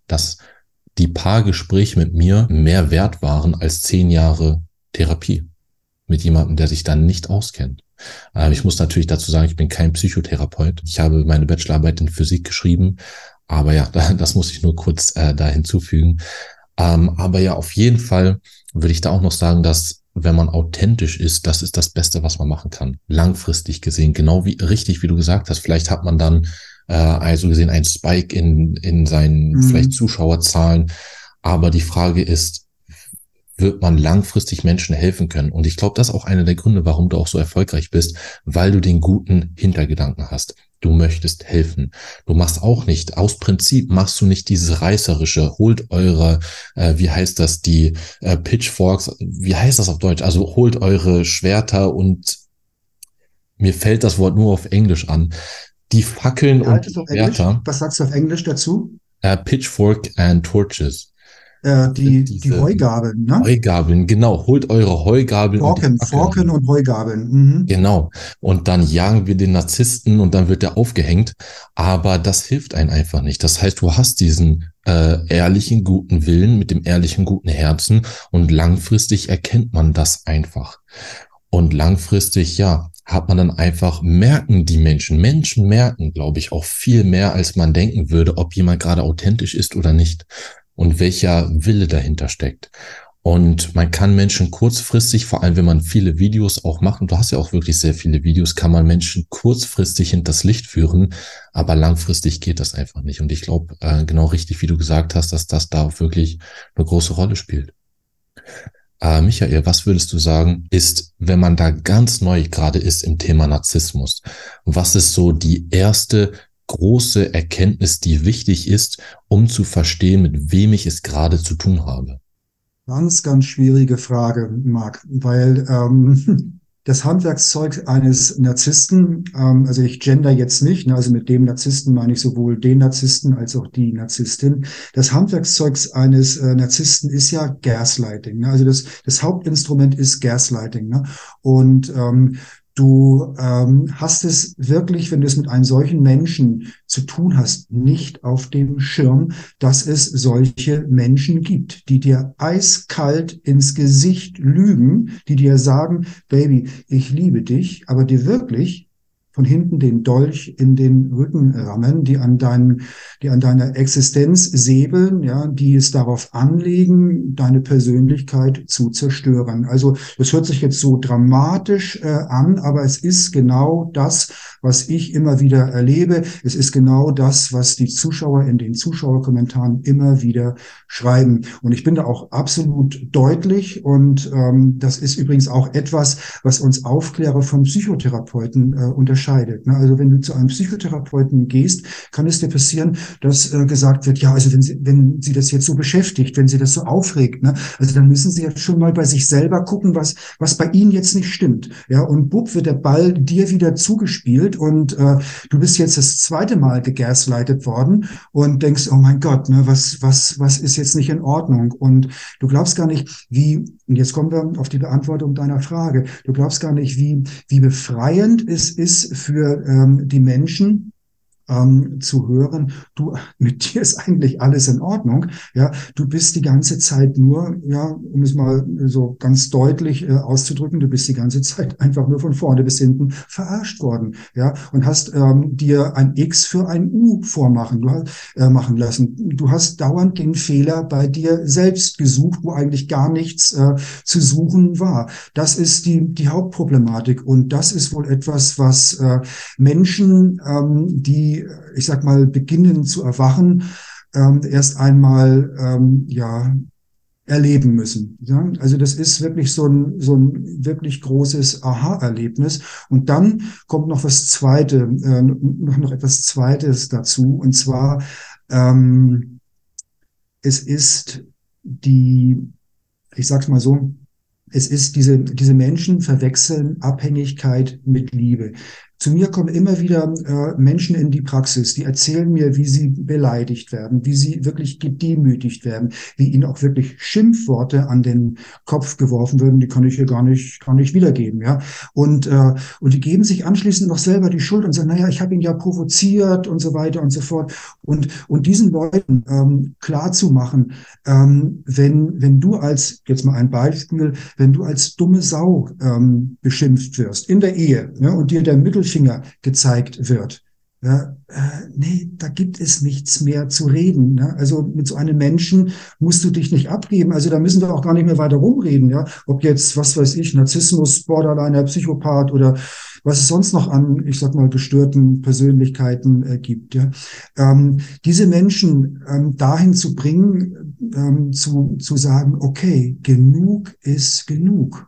paar Gespräche mit mir mehr wert waren als 10 Jahre Therapie mit jemandem, der sich dann nicht auskennt. Ich muss natürlich dazu sagen, ich bin kein Psychotherapeut. Ich habe meine Bachelorarbeit in Physik geschrieben, aber ja, das muss ich nur kurz da hinzufügen. Aber ja, auf jeden Fall würde ich da auch noch sagen, dass wenn man authentisch ist, das ist das Beste, was man machen kann. Langfristig gesehen, genau wie richtig, wie du gesagt hast, vielleicht hat man dann also gesehen ein Spike in seinen vielleicht Zuschauerzahlen. Aber die Frage ist, wird man langfristig Menschen helfen können? Und ich glaube, das ist auch einer der Gründe, warum du auch so erfolgreich bist, weil du den guten Hintergedanken hast. Du möchtest helfen. Du machst auch nicht, aus Prinzip machst du nicht dieses reißerische, holt eure, wie heißt das, die Pitchforks, wie heißt das auf Deutsch? Also holt eure Schwerter und mir fällt das Wort nur auf Englisch an. Die Fackeln Wie und heißt die es auf Englisch? Schwerter, Was sagst du auf Englisch dazu? Pitchfork and Torches. Das sind Die diese Heugabeln, ne? Heugabeln, genau. Holt eure Heugabeln und die Forken Fackeln. und Heugabeln. Mhm. Genau. Und dann jagen wir den Narzissten und dann wird er aufgehängt. Aber das hilft einem einfach nicht. Das heißt, du hast diesen ehrlichen, guten Willen mit dem ehrlichen, guten Herzen und langfristig erkennt man das einfach. Und langfristig, ja, hat man dann einfach, merken die Menschen merken, glaube ich, auch viel mehr, als man denken würde, ob jemand gerade authentisch ist oder nicht und welcher Wille dahinter steckt. Und man kann Menschen kurzfristig, vor allem wenn man viele Videos auch macht, und du hast ja auch wirklich sehr viele Videos, kann man Menschen kurzfristig hinters Licht führen, aber langfristig geht das einfach nicht. Und ich glaube, genau richtig, wie du gesagt hast, dass das da auch wirklich eine große Rolle spielt. Michael, was würdest du sagen, ist, wenn man da ganz neu gerade ist im Thema Narzissmus, was ist so die erste große Erkenntnis, die wichtig ist, um zu verstehen, mit wem ich es gerade zu tun habe? Ganz, ganz schwierige Frage, Marc, weil das Handwerkszeug eines Narzissten, also ich gender jetzt nicht, ne, also mit dem Narzissten meine ich sowohl den Narzissten als auch die Narzisstin. Das Handwerkszeug eines Narzissten ist ja Gaslighting. Ne? Also das Hauptinstrument ist Gaslighting. Ne? Und du hast es wirklich, wenn du es mit einem solchen Menschen zu tun hast, nicht auf dem Schirm, dass es solche Menschen gibt, die dir eiskalt ins Gesicht lügen, die dir sagen, Baby, ich liebe dich, aber dir wirklich von hinten den Dolch in den Rücken rammen, die an deiner Existenz säbeln, ja, die es darauf anlegen, deine Persönlichkeit zu zerstören. Also das hört sich jetzt so dramatisch an, aber es ist genau das, was ich immer wieder erlebe. Es ist genau das, was die Zuschauer in den Zuschauerkommentaren immer wieder schreiben. Und ich bin da auch absolut deutlich. Und das ist übrigens auch etwas, was uns Aufklärer von Psychotherapeuten unterscheidet. Ne? Also wenn du zu einem Psychotherapeuten gehst, kann es dir passieren, dass gesagt wird, ja, also wenn Sie das jetzt so beschäftigt, wenn Sie das so aufregt, ne, also dann müssen Sie jetzt schon mal bei sich selber gucken, was bei Ihnen jetzt nicht stimmt. Ja, und bupp wird der Ball dir wieder zugespielt und du bist jetzt das zweite Mal gegaslightet worden und denkst, oh mein Gott, ne, was ist jetzt nicht in Ordnung? Und du glaubst gar nicht, und jetzt kommen wir auf die Beantwortung deiner Frage, du glaubst gar nicht, wie befreiend es ist für die Menschen, zu hören, du, mit dir ist eigentlich alles in Ordnung, ja, du bist die ganze Zeit nur, ja, um es mal so ganz deutlich auszudrücken, du bist die ganze Zeit einfach nur von vorne bis hinten verarscht worden, ja, und hast dir ein X für ein U machen lassen. Du hast dauernd den Fehler bei dir selbst gesucht, wo eigentlich gar nichts zu suchen war. Das ist die Hauptproblematik und das ist wohl etwas, was Menschen, die ich sag mal, beginnen zu erwachen, erst einmal erleben müssen. Ja? Also das ist wirklich so ein wirklich großes Aha-Erlebnis. Und dann kommt noch noch etwas Zweites dazu. Und zwar, es ist ich sag's mal so, es ist diese Menschen verwechseln Abhängigkeit mit Liebe. Zu mir kommen immer wieder Menschen in die Praxis, die erzählen mir, wie sie beleidigt werden, wie sie wirklich gedemütigt werden, wie ihnen auch wirklich Schimpfworte an den Kopf geworfen werden, die kann ich hier gar nicht wiedergeben, ja. Und die geben sich anschließend noch selber die Schuld und sagen, naja, ich habe ihn ja provoziert und so weiter und so fort. Und diesen Leuten klar zu machen, wenn du jetzt mal ein Beispiel, wenn du als dumme Sau beschimpft wirst in der Ehe, ne, und dir der Mittelfinger gezeigt wird. Ja, nee, da gibt es nichts mehr zu reden. Ne? Also mit so einem Menschen musst du dich nicht abgeben. Also da müssen wir auch gar nicht mehr weiter rumreden. Ja, ob jetzt, was weiß ich, Narzissmus, Borderliner, Psychopath oder was es sonst noch an, ich sag mal, gestörten Persönlichkeiten gibt. Ja, diese Menschen dahin zu bringen, zu sagen, okay, genug ist genug.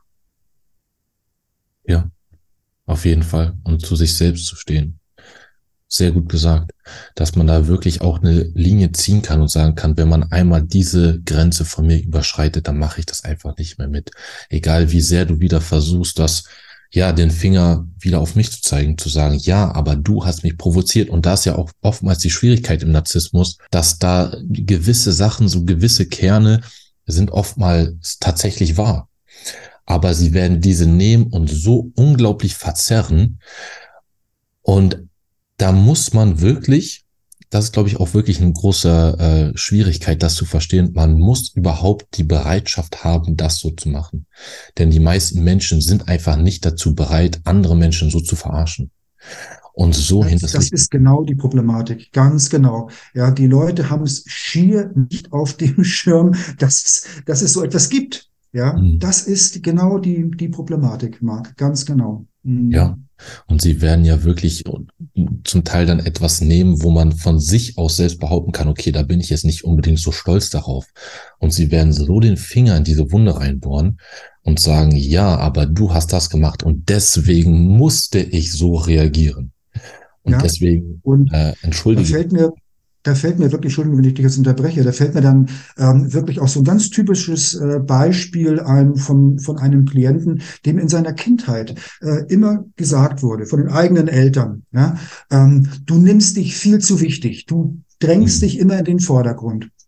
Ja, auf jeden Fall. Und zu sich selbst zu stehen. Sehr gut gesagt, dass man da wirklich auch eine Linie ziehen kann und sagen kann, wenn man einmal diese Grenze von mir überschreitet, dann mache ich das einfach nicht mehr mit. Egal wie sehr du wieder versuchst, den Finger wieder auf mich zu zeigen, zu sagen, ja, aber du hast mich provoziert. Und da ist ja auch oftmals die Schwierigkeit im Narzissmus, dass da gewisse Sachen, so gewisse Kerne sind oftmals tatsächlich wahr. Aber sie werden diese nehmen und so unglaublich verzerren. Und da muss man wirklich, das ist, glaube ich, auch wirklich eine große Schwierigkeit, das zu verstehen. Man muss überhaupt die Bereitschaft haben, das so zu machen. Denn die meisten Menschen sind einfach nicht dazu bereit, andere Menschen so zu verarschen. Und so Das ist genau die Problematik, ganz genau. Ja, die Leute haben es schier nicht auf dem Schirm, dass es so etwas gibt. Ja, das ist genau die Problematik, Marc, ganz genau. Ja, und sie werden ja wirklich zum Teil dann etwas nehmen, wo man von sich aus selbst behaupten kann, okay, da bin ich jetzt nicht unbedingt so stolz darauf. Und sie werden so den Finger in diese Wunde reinbohren und sagen, ja, aber du hast das gemacht und deswegen musste ich so reagieren. Und ja, deswegen, und entschuldige. Da fällt mir wirklich, Entschuldigung, wenn ich dich jetzt unterbreche, da fällt mir dann wirklich auch so ein ganz typisches Beispiel ein von einem Klienten, dem in seiner Kindheit immer gesagt wurde, von den eigenen Eltern, ja, du nimmst dich viel zu wichtig, du drängst dich immer in den Vordergrund.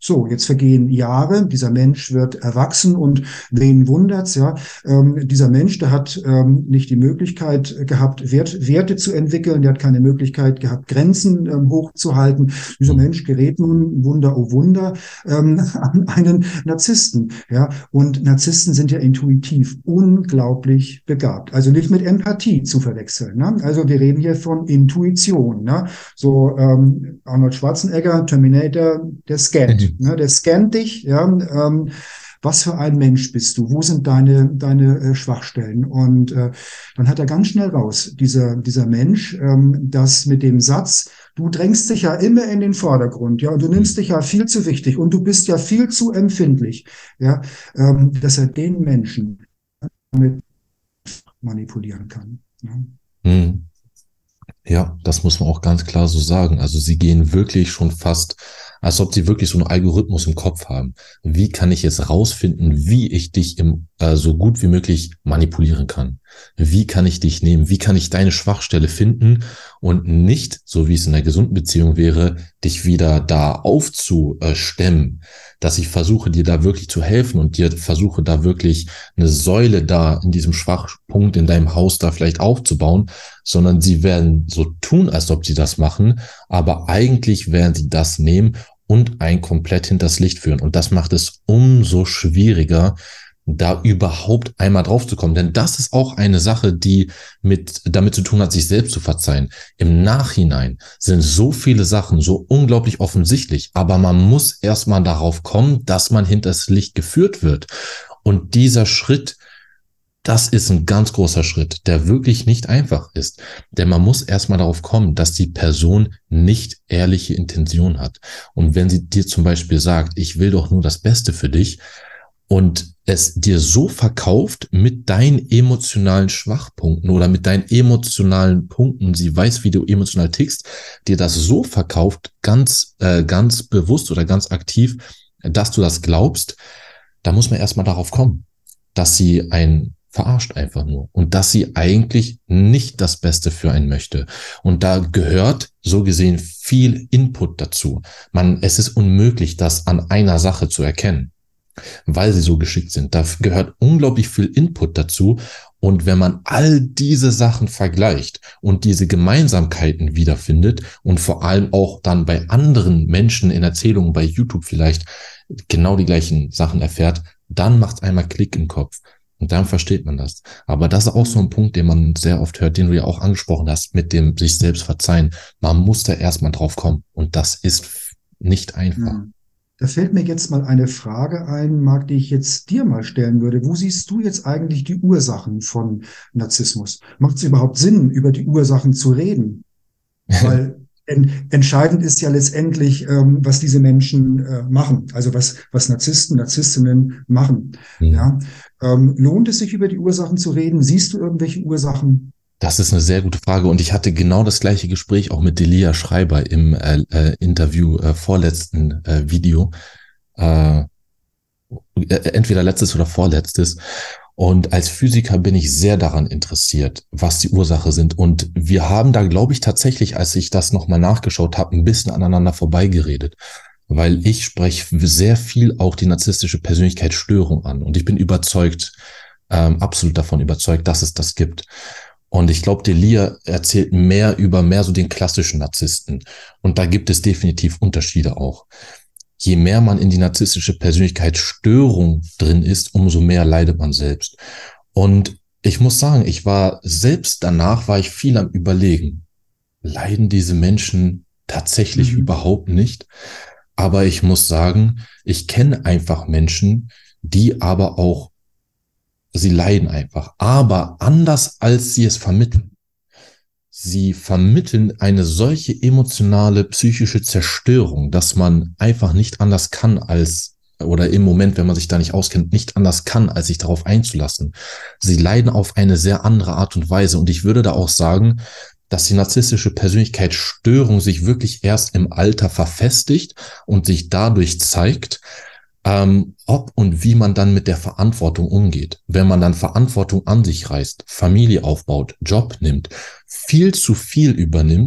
So, jetzt vergehen Jahre, dieser Mensch wird erwachsen und wen wundert's, ja, dieser Mensch, der hat nicht die Möglichkeit gehabt, Werte zu entwickeln, der hat keine Möglichkeit gehabt, Grenzen hochzuhalten. Dieser Mensch gerät nun, Wunder, oh Wunder, an einen Narzissten, ja, und Narzissten sind ja intuitiv unglaublich begabt, also nicht mit Empathie zu verwechseln, ne? Also wir reden hier von Intuition, ne? So Arnold Schwarzenegger, Terminator, der scannt. Ne, der scannt dich, ja, was für ein Mensch bist du? Wo sind deine Schwachstellen? Und dann hat er ganz schnell raus, dieser Mensch, das mit dem Satz, du drängst dich ja immer in den Vordergrund, ja, und du nimmst dich ja viel zu wichtig und du bist ja viel zu empfindlich, ja, dass er den Menschen damit manipulieren kann. Ja. Mhm. Ja, das muss man auch ganz klar so sagen. Also sie gehen wirklich schon fast, als ob sie wirklich so einen Algorithmus im Kopf haben. Wie kann ich jetzt rausfinden, wie ich dich so gut wie möglich manipulieren kann? Wie kann ich dich nehmen? Wie kann ich deine Schwachstelle finden und nicht, so wie es in einer gesunden Beziehung wäre, dich wieder da aufzustemmen, dass ich versuche, dir da wirklich zu helfen und dir versuche, da wirklich eine Säule da in diesem Schwachpunkt in deinem Haus da vielleicht aufzubauen, sondern sie werden so tun, als ob sie das machen, aber eigentlich werden sie das nehmen und ein komplett hinters Licht führen. Und das macht es umso schwieriger, da überhaupt einmal drauf zu kommen. Denn das ist auch eine Sache, die damit zu tun hat, sich selbst zu verzeihen. Im Nachhinein sind so viele Sachen so unglaublich offensichtlich, aber man muss erstmal darauf kommen, dass man hinters Licht geführt wird. Und dieser Schritt, das ist ein ganz großer Schritt, der wirklich nicht einfach ist. Denn man muss erstmal darauf kommen, dass die Person nicht ehrliche Intention hat. Und wenn sie dir zum Beispiel sagt, ich will doch nur das Beste für dich, und es dir so verkauft mit deinen emotionalen Schwachpunkten oder mit deinen emotionalen Punkten, sie weiß, wie du emotional tickst, dir das so verkauft, ganz bewusst oder ganz aktiv, dass du das glaubst, da muss man erstmal darauf kommen, dass sie einen verarscht einfach nur und dass sie eigentlich nicht das Beste für einen möchte. Und da gehört so gesehen viel Input dazu. Es ist unmöglich, das an einer Sache zu erkennen, weil sie so geschickt sind. Da gehört unglaublich viel Input dazu. Und wenn man all diese Sachen vergleicht und diese Gemeinsamkeiten wiederfindet und vor allem auch dann bei anderen Menschen in Erzählungen bei YouTube vielleicht genau die gleichen Sachen erfährt, dann macht es einmal Klick im Kopf. Und dann versteht man das. Aber das ist auch so ein Punkt, den man sehr oft hört, den du ja auch angesprochen hast, mit dem sich selbst verzeihen. Man muss da erstmal drauf kommen. Und das ist nicht einfach. Ja. Da fällt mir jetzt mal eine Frage ein, Marc, die ich jetzt dir mal stellen würde. Wo siehst du jetzt eigentlich die Ursachen von Narzissmus? Macht es überhaupt Sinn, über die Ursachen zu reden? Weil entscheidend ist ja letztendlich, was diese Menschen machen. Also was Narzissten, Narzisstinnen machen. Ja? Lohnt es sich, über die Ursachen zu reden? Siehst du irgendwelche Ursachen? Das ist eine sehr gute Frage und ich hatte genau das gleiche Gespräch auch mit Delia Schreiber im Interview vorletzten Video, entweder letztes oder vorletztes. Und als Physiker bin ich sehr daran interessiert, was die Ursache sind. Und wir haben da, glaube ich, tatsächlich, als ich das nochmal nachgeschaut habe, ein bisschen aneinander vorbeigeredet. Weil ich spreche sehr viel auch die narzisstische Persönlichkeitsstörung an. Und ich bin überzeugt, absolut davon überzeugt, dass es das gibt. Und ich glaube, Delia erzählt mehr so den klassischen Narzissten. Und da gibt es definitiv Unterschiede auch. Je mehr man in die narzisstische Persönlichkeitsstörung drin ist, umso mehr leidet man selbst. Und ich muss sagen, danach war ich viel am Überlegen. Leiden diese Menschen tatsächlich überhaupt nicht? Aber ich muss sagen, ich kenne einfach Menschen, die aber auch, sie leiden einfach, aber anders als sie es vermitteln. Sie vermitteln eine solche emotionale, psychische Zerstörung, dass man einfach nicht anders kann oder im Moment, wenn man sich da nicht auskennt, nicht anders kann, als sich darauf einzulassen. Sie leiden auf eine sehr andere Art und Weise. Und ich würde da auch sagen, dass die narzisstische Persönlichkeitsstörung sich wirklich erst im Alter verfestigt und sich dadurch zeigt, ob und wie man dann mit der Verantwortung umgeht. Wenn man dann Verantwortung an sich reißt, Familie aufbaut, Job nimmt, viel zu viel übernimmt,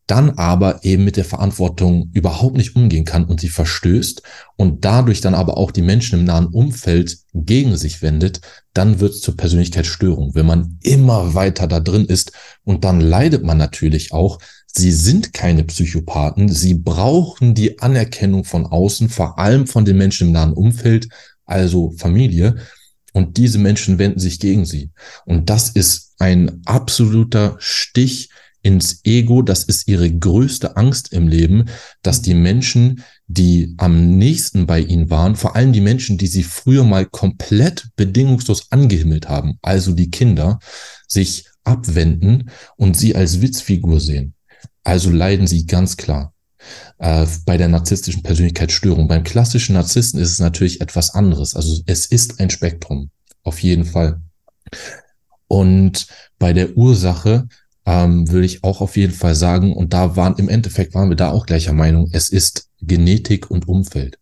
dann aber eben mit der Verantwortung überhaupt nicht umgehen kann und sie verstößt und dadurch dann aber auch die Menschen im nahen Umfeld gegen sich wendet, dann wird es zur Persönlichkeitsstörung, wenn man immer weiter da drin ist, und dann leidet man natürlich auch. Sie sind keine Psychopathen, sie brauchen die Anerkennung von außen, vor allem von den Menschen im nahen Umfeld, also Familie, und diese Menschen wenden sich gegen sie. Und das ist ein absoluter Stich ins Ego, das ist ihre größte Angst im Leben, dass die Menschen, die am nächsten bei ihnen waren, vor allem die Menschen, die sie früher mal komplett bedingungslos angehimmelt haben, also die Kinder, sich abwenden und sie als Witzfigur sehen. Also leiden sie ganz klar. Bei der narzisstischen Persönlichkeitsstörung. Beim klassischen Narzissten ist es natürlich etwas anderes. Also es ist ein Spektrum, auf jeden Fall. Und bei der Ursache würde ich auch auf jeden Fall sagen, und im Endeffekt waren wir da auch gleicher Meinung, es ist Genetik und Umfeld.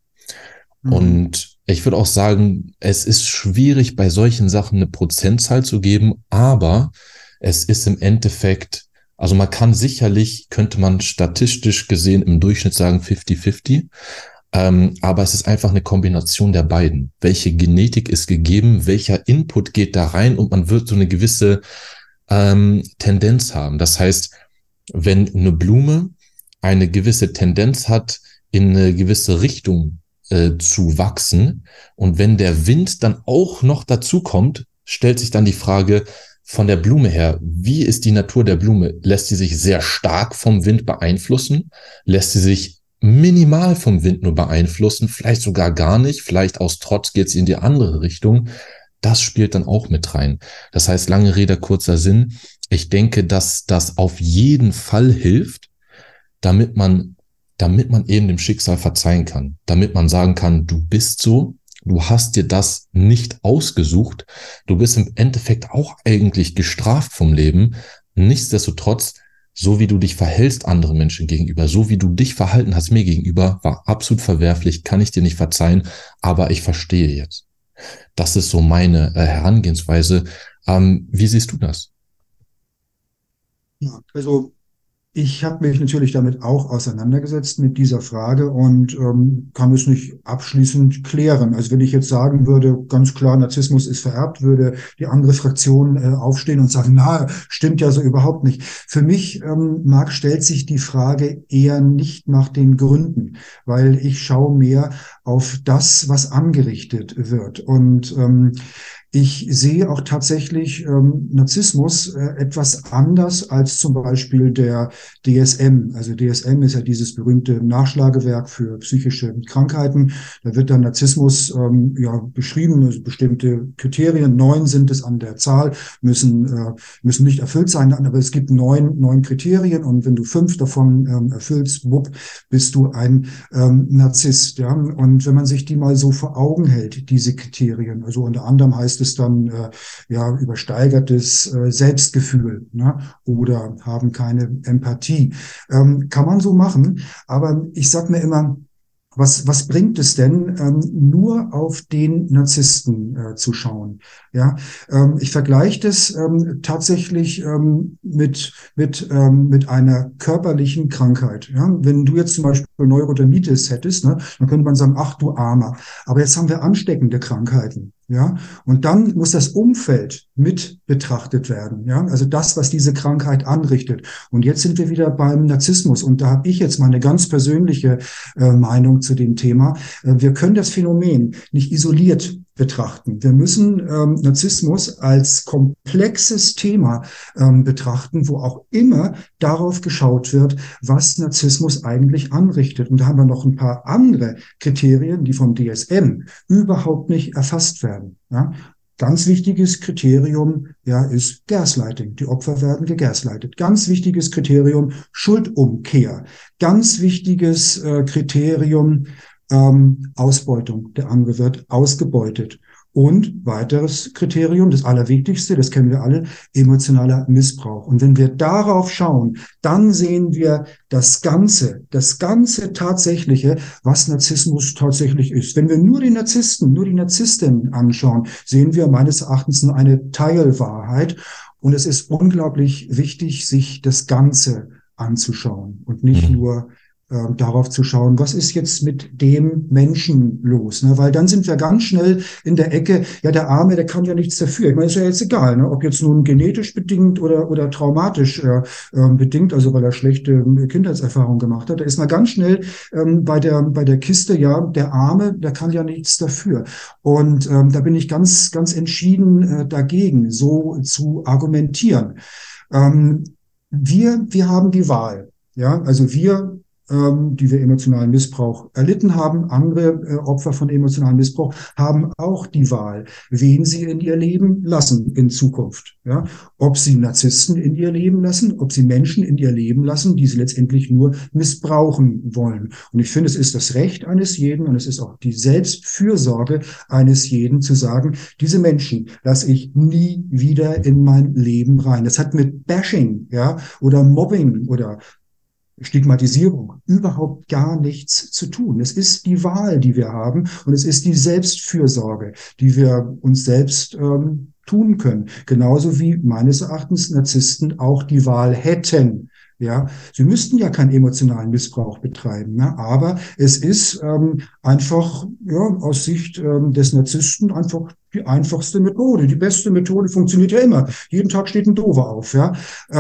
Und ich würde auch sagen, es ist schwierig, bei solchen Sachen eine Prozentzahl zu geben, aber es ist im Endeffekt, also könnte man statistisch gesehen im Durchschnitt sagen 50-50, aber es ist einfach eine Kombination der beiden. Welche Genetik ist gegeben, welcher Input geht da rein, und man wird so eine gewisse Tendenz haben. Das heißt, wenn eine Blume eine gewisse Tendenz hat, in eine gewisse Richtung zu wachsen, und wenn der Wind dann auch noch dazu kommt, stellt sich dann die Frage von der Blume her, wie ist die Natur der Blume? Lässt sie sich sehr stark vom Wind beeinflussen? Lässt sie sich minimal vom Wind nur beeinflussen? Vielleicht sogar gar nicht. Vielleicht aus Trotz geht sie in die andere Richtung. Das spielt dann auch mit rein. Das heißt, lange Rede, kurzer Sinn. Ich denke, dass das auf jeden Fall hilft, damit man eben dem Schicksal verzeihen kann. Damit man sagen kann, du bist so, du hast dir das nicht ausgesucht, du bist im Endeffekt auch eigentlich gestraft vom Leben. Nichtsdestotrotz, so wie du dich verhältst anderen Menschen gegenüber, so wie du dich verhalten hast mir gegenüber, war absolut verwerflich, kann ich dir nicht verzeihen, aber ich verstehe jetzt. Das ist so meine Herangehensweise. Wie siehst du das? Ja, also ich habe mich natürlich damit auch auseinandergesetzt mit dieser Frage und kann es nicht abschließend klären. Also wenn ich jetzt sagen würde, ganz klar, Narzissmus ist vererbt, würde die andere Fraktion aufstehen und sagen, na, stimmt ja so überhaupt nicht. Für mich, stellt sich die Frage eher nicht nach den Gründen, weil ich schaue mehr auf das, was angerichtet wird. Und ich sehe auch tatsächlich Narzissmus etwas anders als zum Beispiel der DSM. Also DSM ist ja dieses berühmte Nachschlagewerk für psychische Krankheiten. Da wird dann Narzissmus beschrieben, also bestimmte Kriterien, 9 sind es an der Zahl, müssen nicht erfüllt sein, aber es gibt neun Kriterien, und wenn du 5 davon erfüllst, bist du ein Narzisst. Ja? Und wenn man sich die mal so vor Augen hält, diese Kriterien, also unter anderem heißt es dann übersteigertes Selbstgefühl, ne? Oder haben keine Empathie. Kann man so machen, aber ich sage mir immer, was bringt es denn, nur auf den Narzissten zu schauen? Ja, ich vergleiche das tatsächlich mit einer körperlichen Krankheit. Ja, wenn du jetzt zum Beispiel Neurodermitis hättest, ne, dann könnte man sagen, ach du Armer. Aber jetzt haben wir ansteckende Krankheiten. Ja, und dann muss das Umfeld mit betrachtet werden. Ja, also das, was diese Krankheit anrichtet. Und jetzt sind wir wieder beim Narzissmus. Und da habe ich jetzt mal eine ganz persönliche Meinung zu dem Thema. Wir können das Phänomen nicht isoliert betrachten. Wir müssen Narzissmus als komplexes Thema betrachten, wo auch immer darauf geschaut wird, was Narzissmus eigentlich anrichtet. Und da haben wir noch ein paar andere Kriterien, die vom DSM überhaupt nicht erfasst werden. Ja? Ganz wichtiges Kriterium, ja, ist Gaslighting. Die Opfer werden gegaslightet. Ganz wichtiges Kriterium, Schuldumkehr. Ganz wichtiges Kriterium, Ausbeutung. Der andere wird ausgebeutet. Und weiteres Kriterium, das Allerwichtigste, das kennen wir alle, emotionaler Missbrauch. Und wenn wir darauf schauen, dann sehen wir das Ganze Tatsächliche, was Narzissmus tatsächlich ist. Wenn wir nur die Narzissten, nur die Narzisstinnen anschauen, sehen wir meines Erachtens nur eine Teilwahrheit. Und es ist unglaublich wichtig, sich das Ganze anzuschauen und nicht nur darauf zu schauen, was ist jetzt mit dem Menschen los, ne? Weil dann sind wir ganz schnell in der Ecke, ja, der Arme, der kann ja nichts dafür. Ich meine, ist ja jetzt egal, ne? Ob jetzt nun genetisch bedingt oder traumatisch bedingt, also weil er schlechte Kindheitserfahrungen gemacht hat. Da ist man ganz schnell bei der Kiste, ja, der Arme, der kann ja nichts dafür. Und da bin ich ganz entschieden dagegen, so zu argumentieren. Ähm, wir haben die Wahl. Ja, also wir, die wir emotionalen Missbrauch erlitten haben, andere Opfer von emotionalen Missbrauch haben auch die Wahl, wen sie in ihr Leben lassen in Zukunft. Ja, ob sie Narzissten in ihr Leben lassen, ob sie Menschen in ihr Leben lassen, die sie letztendlich nur missbrauchen wollen. Und ich finde, es ist das Recht eines jeden und es ist auch die Selbstfürsorge eines jeden zu sagen, diese Menschen lasse ich nie wieder in mein Leben rein. Das hat mit Bashing, ja, oder Mobbing oder Stigmatisierung überhaupt gar nichts zu tun. Es ist die Wahl, die wir haben, und es ist die Selbstfürsorge, die wir uns selbst tun können. Genauso wie meines Erachtens Narzissten auch die Wahl hätten. Ja, sie müssten ja keinen emotionalen Missbrauch betreiben, ne? Aber es ist einfach, ja, aus Sicht des Narzissten einfach die einfachste Methode. Die beste Methode funktioniert ja immer. Jeden Tag steht ein Dover auf, ja.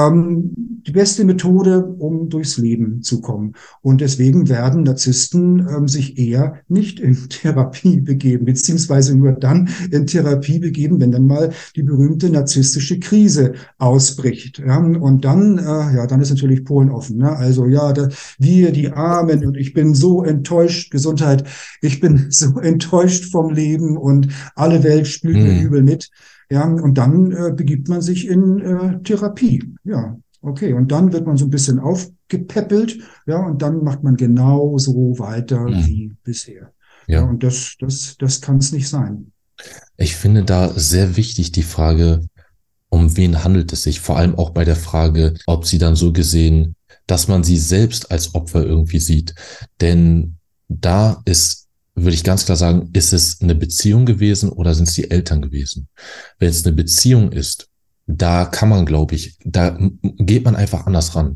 Die beste Methode, um durchs Leben zu kommen. Und deswegen werden Narzissten sich eher nicht in Therapie begeben, beziehungsweise nur dann in Therapie begeben, wenn dann mal die berühmte narzisstische Krise ausbricht. Ja. Und dann, ja, dann ist natürlich Polen offen. Ne? Also ja, wir, die Armen, und ich bin so enttäuscht, Gesundheit, ich bin so enttäuscht vom Leben und alle Welt spielt mir übel mit. Ja, und dann begibt man sich in Therapie. Ja, okay. Und dann wird man so ein bisschen aufgepäppelt. Ja, und dann macht man genauso weiter wie bisher. Ja, und das kann es nicht sein. Ich finde da sehr wichtig die Frage, um wen handelt es sich? Vor allem auch bei der Frage, ob sie dann so gesehen, dass man sie selbst als Opfer irgendwie sieht. Denn da ist, würde ich ganz klar sagen, ist es eine Beziehung gewesen oder sind es die Eltern gewesen? Wenn es eine Beziehung ist, da kann man, glaube ich, da geht man einfach anders ran,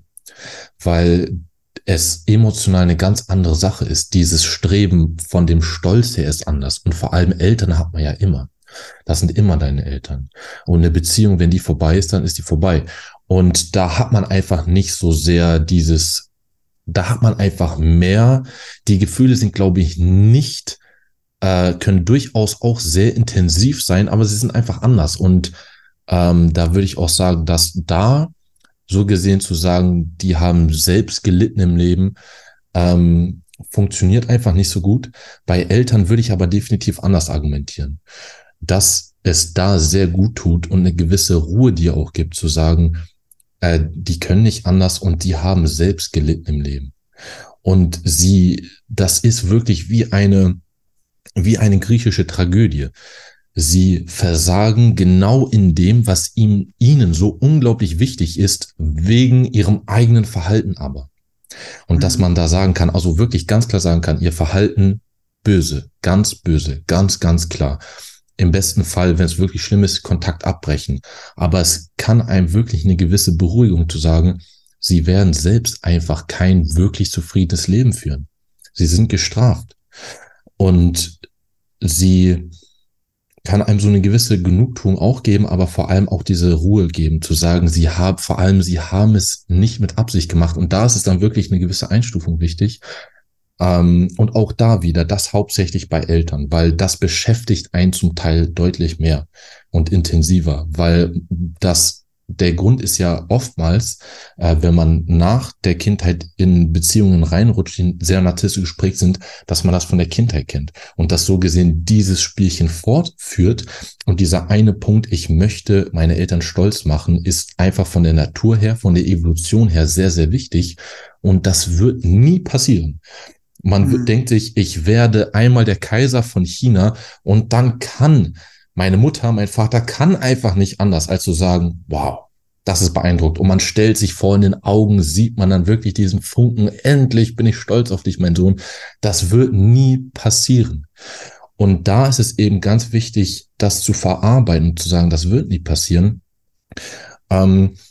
weil es emotional eine ganz andere Sache ist. Dieses Streben von dem Stolz her ist anders. Und vor allem Eltern hat man ja immer. Das sind immer deine Eltern. Und eine Beziehung, wenn die vorbei ist, dann ist die vorbei. Und da hat man einfach nicht so sehr da hat man einfach mehr. Die Gefühle sind, glaube ich, nicht, können durchaus auch sehr intensiv sein, aber sie sind einfach anders. Und da würde ich auch sagen, dass da so gesehen zu sagen, die haben selbst gelitten im Leben, funktioniert einfach nicht so gut. Bei Eltern würde ich aber definitiv anders argumentieren, dass es da sehr gut tut und eine gewisse Ruhe dir auch gibt, zu sagen, die können nicht anders und die haben selbst gelitten im Leben. Und das ist wirklich wie eine griechische Tragödie. Sie versagen genau in dem, was ihnen so unglaublich wichtig ist, wegen ihrem eigenen Verhalten aber. Und dass man da sagen kann, also wirklich ganz klar sagen kann, ihr Verhalten böse, ganz klar. Im besten Fall, wenn es wirklich schlimm ist, Kontakt abbrechen. Aber es kann einem wirklich eine gewisse Beruhigung zu sagen, sie werden selbst einfach kein wirklich zufriedenes Leben führen. Sie sind gestraft. Und sie kann einem so eine gewisse Genugtuung auch geben, aber vor allem auch diese Ruhe geben, zu sagen, sie haben es nicht mit Absicht gemacht. Und da ist es dann wirklich eine gewisse Einstufung wichtig. Und auch da wieder, das hauptsächlich bei Eltern, weil das beschäftigt einen zum Teil deutlich mehr und intensiver, weil der Grund ist ja oftmals, wenn man nach der Kindheit in Beziehungen reinrutscht, die sehr narzisstisch geprägt sind, dass man das von der Kindheit kennt und dass so gesehen dieses Spielchen fortführt. Und dieser eine Punkt, ich möchte meine Eltern stolz machen, ist einfach von der Natur her, von der Evolution her sehr, sehr wichtig. Und das wird nie passieren. Man denkt sich, ich werde einmal der Kaiser von China und dann kann meine Mutter, mein Vater kann einfach nicht anders, als zu sagen, wow, das ist beeindruckend. Und man stellt sich vor, in den Augen sieht man dann wirklich diesen Funken, endlich bin ich stolz auf dich, mein Sohn. Das wird nie passieren. Und da ist es eben ganz wichtig, das zu verarbeiten und zu sagen, das wird nie passieren.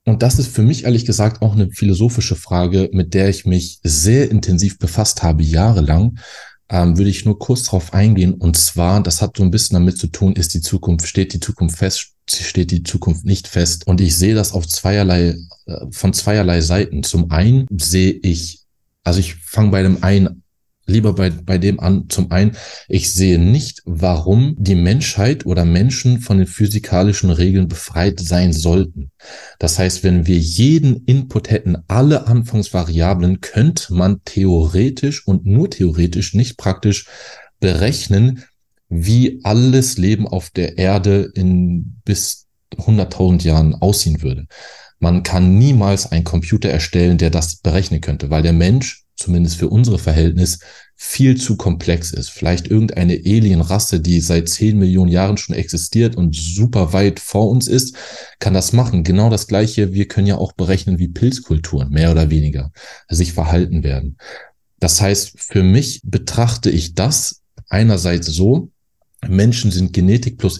Und das ist für mich ehrlich gesagt auch eine philosophische Frage, mit der ich mich sehr intensiv befasst habe, jahrelang. Würde ich nur kurz drauf eingehen. Und zwar, das hat so ein bisschen damit zu tun, steht die Zukunft fest, steht die Zukunft nicht fest. Und ich sehe das auf von zweierlei Seiten. Zum einen also ich fange bei dem einen lieber bei dem an. Zum einen, ich sehe nicht, warum die Menschheit oder Menschen von den physikalischen Regeln befreit sein sollten. Das heißt, wenn wir jeden Input hätten, alle Anfangsvariablen, könnte man theoretisch und nur theoretisch, nicht praktisch berechnen, wie alles Leben auf der Erde in bis 100.000 Jahren aussehen würde. Man kann niemals einen Computer erstellen, der das berechnen könnte, weil der Mensch, zumindest für unsere Verhältnis, viel zu komplex ist. Vielleicht irgendeine Alienrasse, die seit 10 Millionen Jahren schon existiert und super weit vor uns ist, kann das machen. Genau das Gleiche, wir können ja auch berechnen, wie Pilzkulturen, mehr oder weniger, sich verhalten werden. Das heißt, für mich betrachte ich das einerseits so, Menschen sind Genetik plus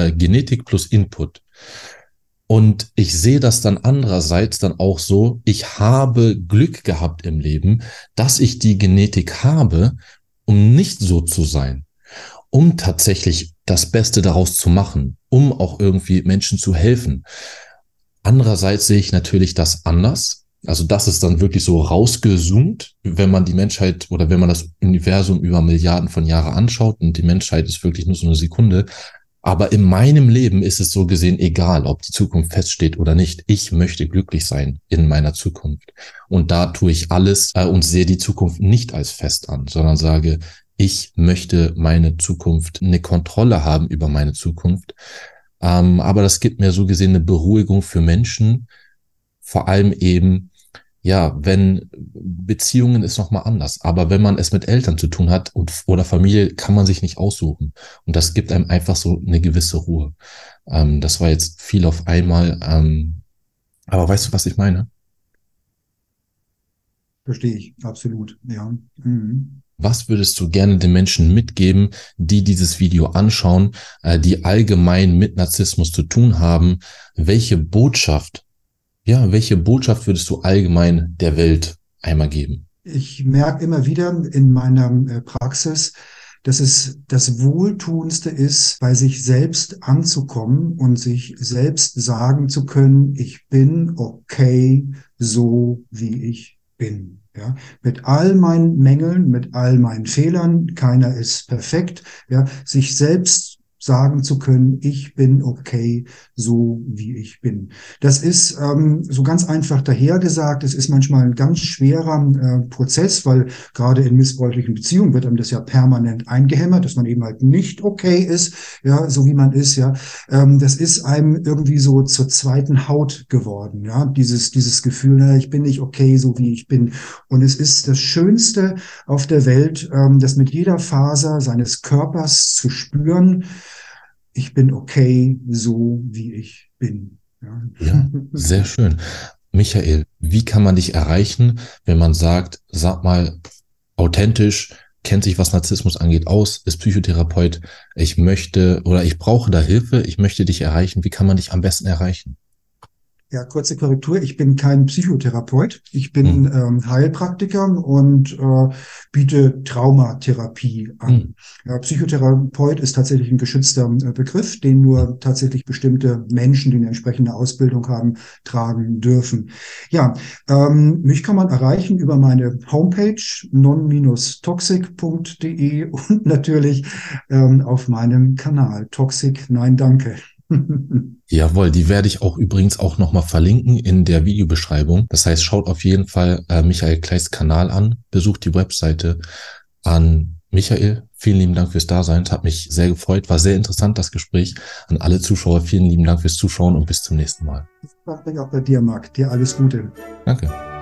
Input. Und ich sehe das dann andererseits dann auch so, ich habe Glück gehabt im Leben, dass ich die Genetik habe, um nicht so zu sein, um tatsächlich das Beste daraus zu machen, um auch irgendwie Menschen zu helfen. Andererseits sehe ich natürlich das anders. Also das ist dann wirklich so rausgezoomt, wenn man die Menschheit oder wenn man das Universum über Milliarden von Jahren anschaut und die Menschheit ist wirklich nur so eine Sekunde. Aber in meinem Leben ist es so gesehen egal, ob die Zukunft feststeht oder nicht. Ich möchte glücklich sein in meiner Zukunft. Und da tue ich alles und sehe die Zukunft nicht als fest an, sondern sage, ich möchte meine Zukunft, eine Kontrolle haben über meine Zukunft. Aber das gibt mir so gesehen eine Beruhigung für Menschen, vor allem eben, ja, wenn Beziehungen ist nochmal anders. Aber wenn man es mit Eltern zu tun hat oder Familie, kann man sich nicht aussuchen. Und das gibt einem einfach so eine gewisse Ruhe. Das war jetzt viel auf einmal. Aber weißt du, was ich meine? Verstehe ich, absolut, ja. Mhm. Was würdest du gerne den Menschen mitgeben, die dieses Video anschauen, die allgemein mit Narzissmus zu tun haben? Welche Botschaft würdest du allgemein der Welt einmal geben? Ich merke immer wieder in meiner Praxis, dass es das Wohltuendste ist, bei sich selbst anzukommen und sich selbst sagen zu können, ich bin okay, so wie ich bin. Ja, mit all meinen Mängeln, mit all meinen Fehlern, keiner ist perfekt. Ja, sich selbst sagen zu können, ich bin okay, so wie ich bin. Das ist so ganz einfach dahergesagt. Es ist manchmal ein ganz schwerer Prozess, weil gerade in missbräuchlichen Beziehungen wird einem das ja permanent eingehämmert, dass man eben halt nicht okay ist, ja, so wie man ist, ja. Das ist einem irgendwie so zur zweiten Haut geworden, ja, dieses Gefühl, na, ich bin nicht okay, so wie ich bin. Und es ist das Schönste auf der Welt, das mit jeder Faser seines Körpers zu spüren, ich bin okay, so wie ich bin. Ja, sehr schön. Michael, wie kann man dich erreichen, wenn man sagt, sag mal, authentisch, kennt sich, was Narzissmus angeht, aus, ist Psychotherapeut, ich brauche da Hilfe, ich möchte dich erreichen. Wie kann man dich am besten erreichen? Ja, kurze Korrektur. Ich bin kein Psychotherapeut. Ich bin Heilpraktiker und biete Traumatherapie an. Ja, Psychotherapeut ist tatsächlich ein geschützter Begriff, den nur tatsächlich bestimmte Menschen, die eine entsprechende Ausbildung haben, tragen dürfen. Ja, mich kann man erreichen über meine Homepage non-toxic.de und natürlich auf meinem Kanal Toxic Nein Danke. Jawohl, die werde ich auch übrigens auch nochmal verlinken in der Videobeschreibung. Das heißt, schaut auf jeden Fall Michael Kleiss Kanal an, besucht die Webseite. An Michael, vielen lieben Dank fürs Dasein. Es hat mich sehr gefreut, war sehr interessant, das Gespräch. An alle Zuschauer, vielen lieben Dank fürs Zuschauen und bis zum nächsten Mal. Ich freue mich auch bei dir, Marc. Dir alles Gute. Danke.